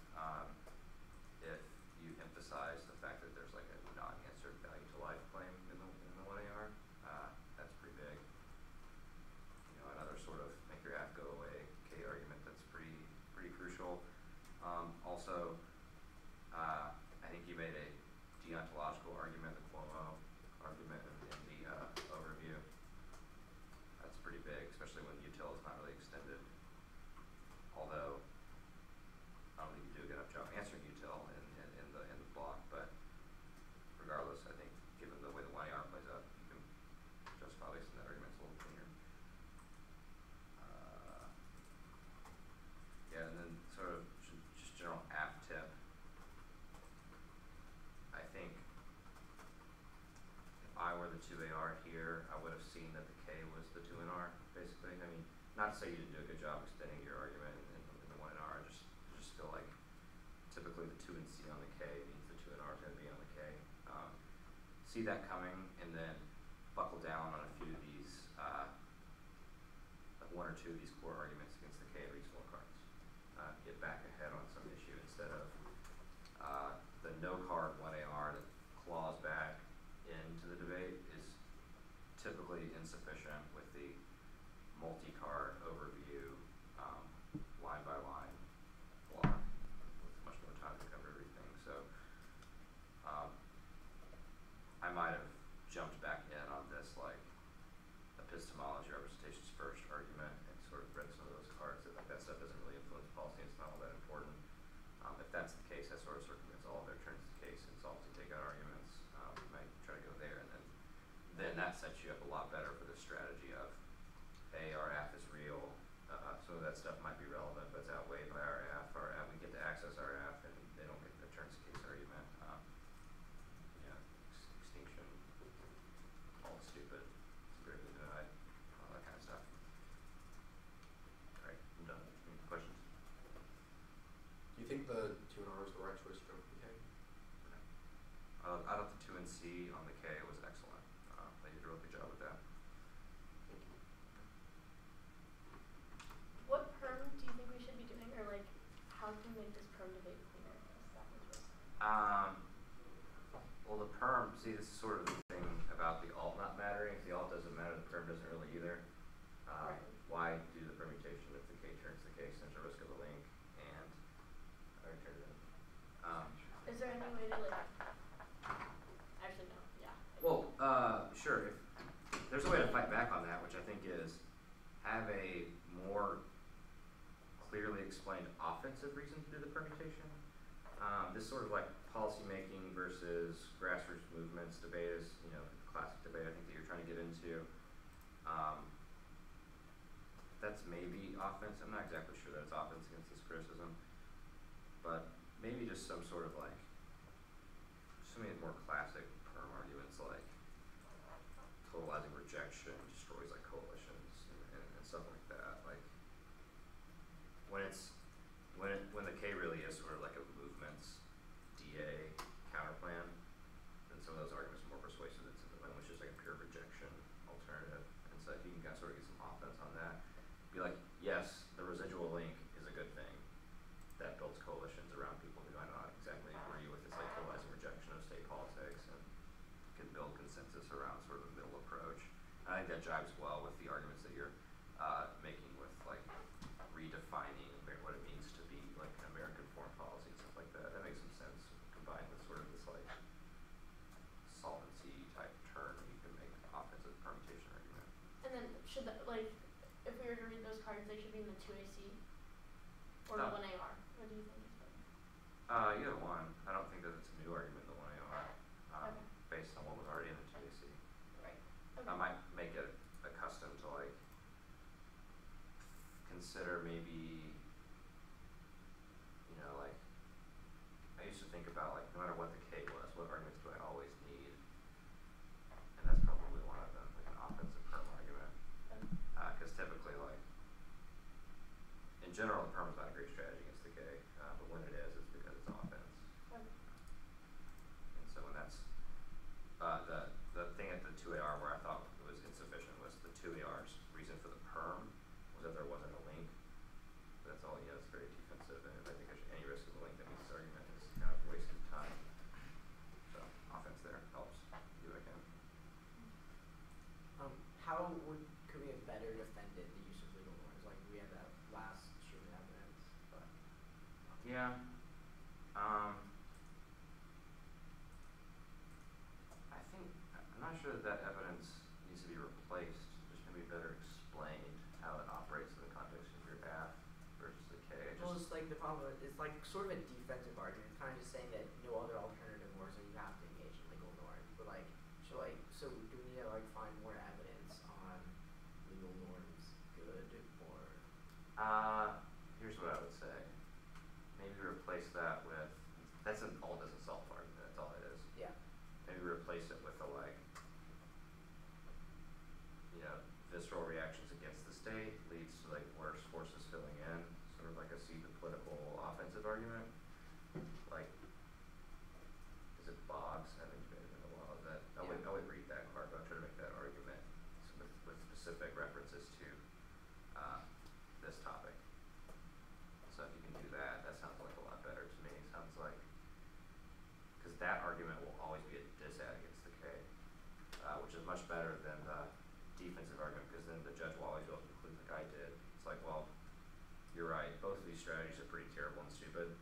G: if you emphasize the fact that there's like a non-answered value to life claim in the 1AR. That's pretty big. Another sort of make your app go away K argument that's pretty crucial. Also, I think you made a deontological argument, the Cuomo argument in the overview. That's pretty big, especially when util is not really extended. Although I don't think you do a good enough job answering util in the block, but regardless, I think given the way the 1AR plays out, you can justify at least in that argument it's a little cleaner. Yeah, and then sort of just general app tip. I think if I were the 2AR here, I would have seen that the K was the 2NR, basically. I mean, not to say you didn't do a good job extending your argument in the 1NR, I just feel like typically the 2 and C on the K means the 2NR is going to be on the K. See that coming, and then buckle down on a few of these, like 1 or 2 of these core arguments against the K reasonable cards. Get back ahead on some issue instead of the no card 1AR that claws back into the debate is typically insufficient with the multi-card overview, line by line block with much more time to cover everything. So I might have jumped back in on this like strategy of, hey, our app is real. Some of that stuff might be relevant, but it's outweighed by our app. We get to access our app, and they don't get the turns case argument. Extinction, all stupid, severely denied, all that kind of stuff. All right, I'm done. Any questions?
B: Do you think the 2 and R is the right choice for the K?
G: I thought the 2 and C on the K was excellent. They did a really good job with that.
C: What perm do you think we should be doing, or like, how can we make this perm debate cleaner?
G: Well, the perm, see, this is sort of the thing about the alt not mattering. If the alt doesn't matter, the perm doesn't really either.
C: Right.
G: Why do the permutation if the K turns the case? There's a risk of a link, and I turned it in.
C: Is there any way to like? Actually, no. Yeah.
G: Well, sure. If there's a way to fight back on that, which I think is have a more clearly explained offensive reason to do the permutation. This sort of like policy making versus grassroots movements debate is, the classic debate I think that you're trying to get into. That's maybe offense. I'm not exactly sure that it's offense against this criticism, but maybe just some sort of like, some of the more classic perm arguments like totalizing rejection destroys like coalitions and stuff like that. Like when the K really is sort of like a movement's DA counterplan, then some of those arguments are more persuasive than something which is like a pure rejection alternative. And so you can sort of get some offense on that. Be like, yes, the residual link is a good thing. That builds coalitions around people who I don't exactly agree with. It's like totalizing rejection of state politics and can build consensus around sort of a middle approach. And I think that jives well with the arguments that you're making with like redefining what it means to be like an American foreign policy and stuff like that. That makes some sense combined with sort of this like solvency type turn. You can make offensive permutation argument.
C: And then should that, like, if we were to read those cards, they should be in the 2AC or the 1AR. What do you think is better?
G: Either one. I don't think that it's a new argument, the 1AR,
C: Okay.
G: based on what was already in the 2AC.
C: Right. Okay.
G: I might make it accustomed to like consider maybe, like I used to think about like no matter what the K was, what arguments do I always need? And that's probably one of them, like an offensive perm argument. Because typically like in general the perm is not a great strategy against the K, but when it is, it's because it's offense.
C: Okay.
G: And so when that's the thing at the 2AR where I thought it was insufficient was the 2AR's reason for the perm was that there wasn't a link. But that's all he has, very defensive, and I think there's any risk of a link that meets this argument is kind of a waste of time. So offense there helps. Do what I can.
E: Could we have better defended the use of legal norms? Like we had that last stream of evidence, but
G: Yeah. I think I'm not sure that evidence needs to be replaced. Just maybe better explained how it operates in the context of your app versus the K.
E: well, it's like the problem. It's like sort of a defensive argument, kind of just saying that no other alternative works, and you have to engage in legal norms. But like, so do we need to like find more evidence on legal norms, good or?
G: Here's what I would say. Maybe replace that with that's an all doesn't solve argument. That's all it is.
E: Yeah.
G: Maybe replace it with a like, visceral reactions against the state leads to like worse forces filling in, sort of like a see the political offensive argument. Like, is it Boggs? I think it's been a while. I would read that card, but I'll try to make that argument with specific references to this topic. So if you can do that, that sounds like a lot better to me. It sounds like, because that argument will always be a disad against the K, which is much better than the defensive argument, because then the judge will always be able to conclude like I did. It's like, well, you're right, both of these strategies are pretty terrible and stupid,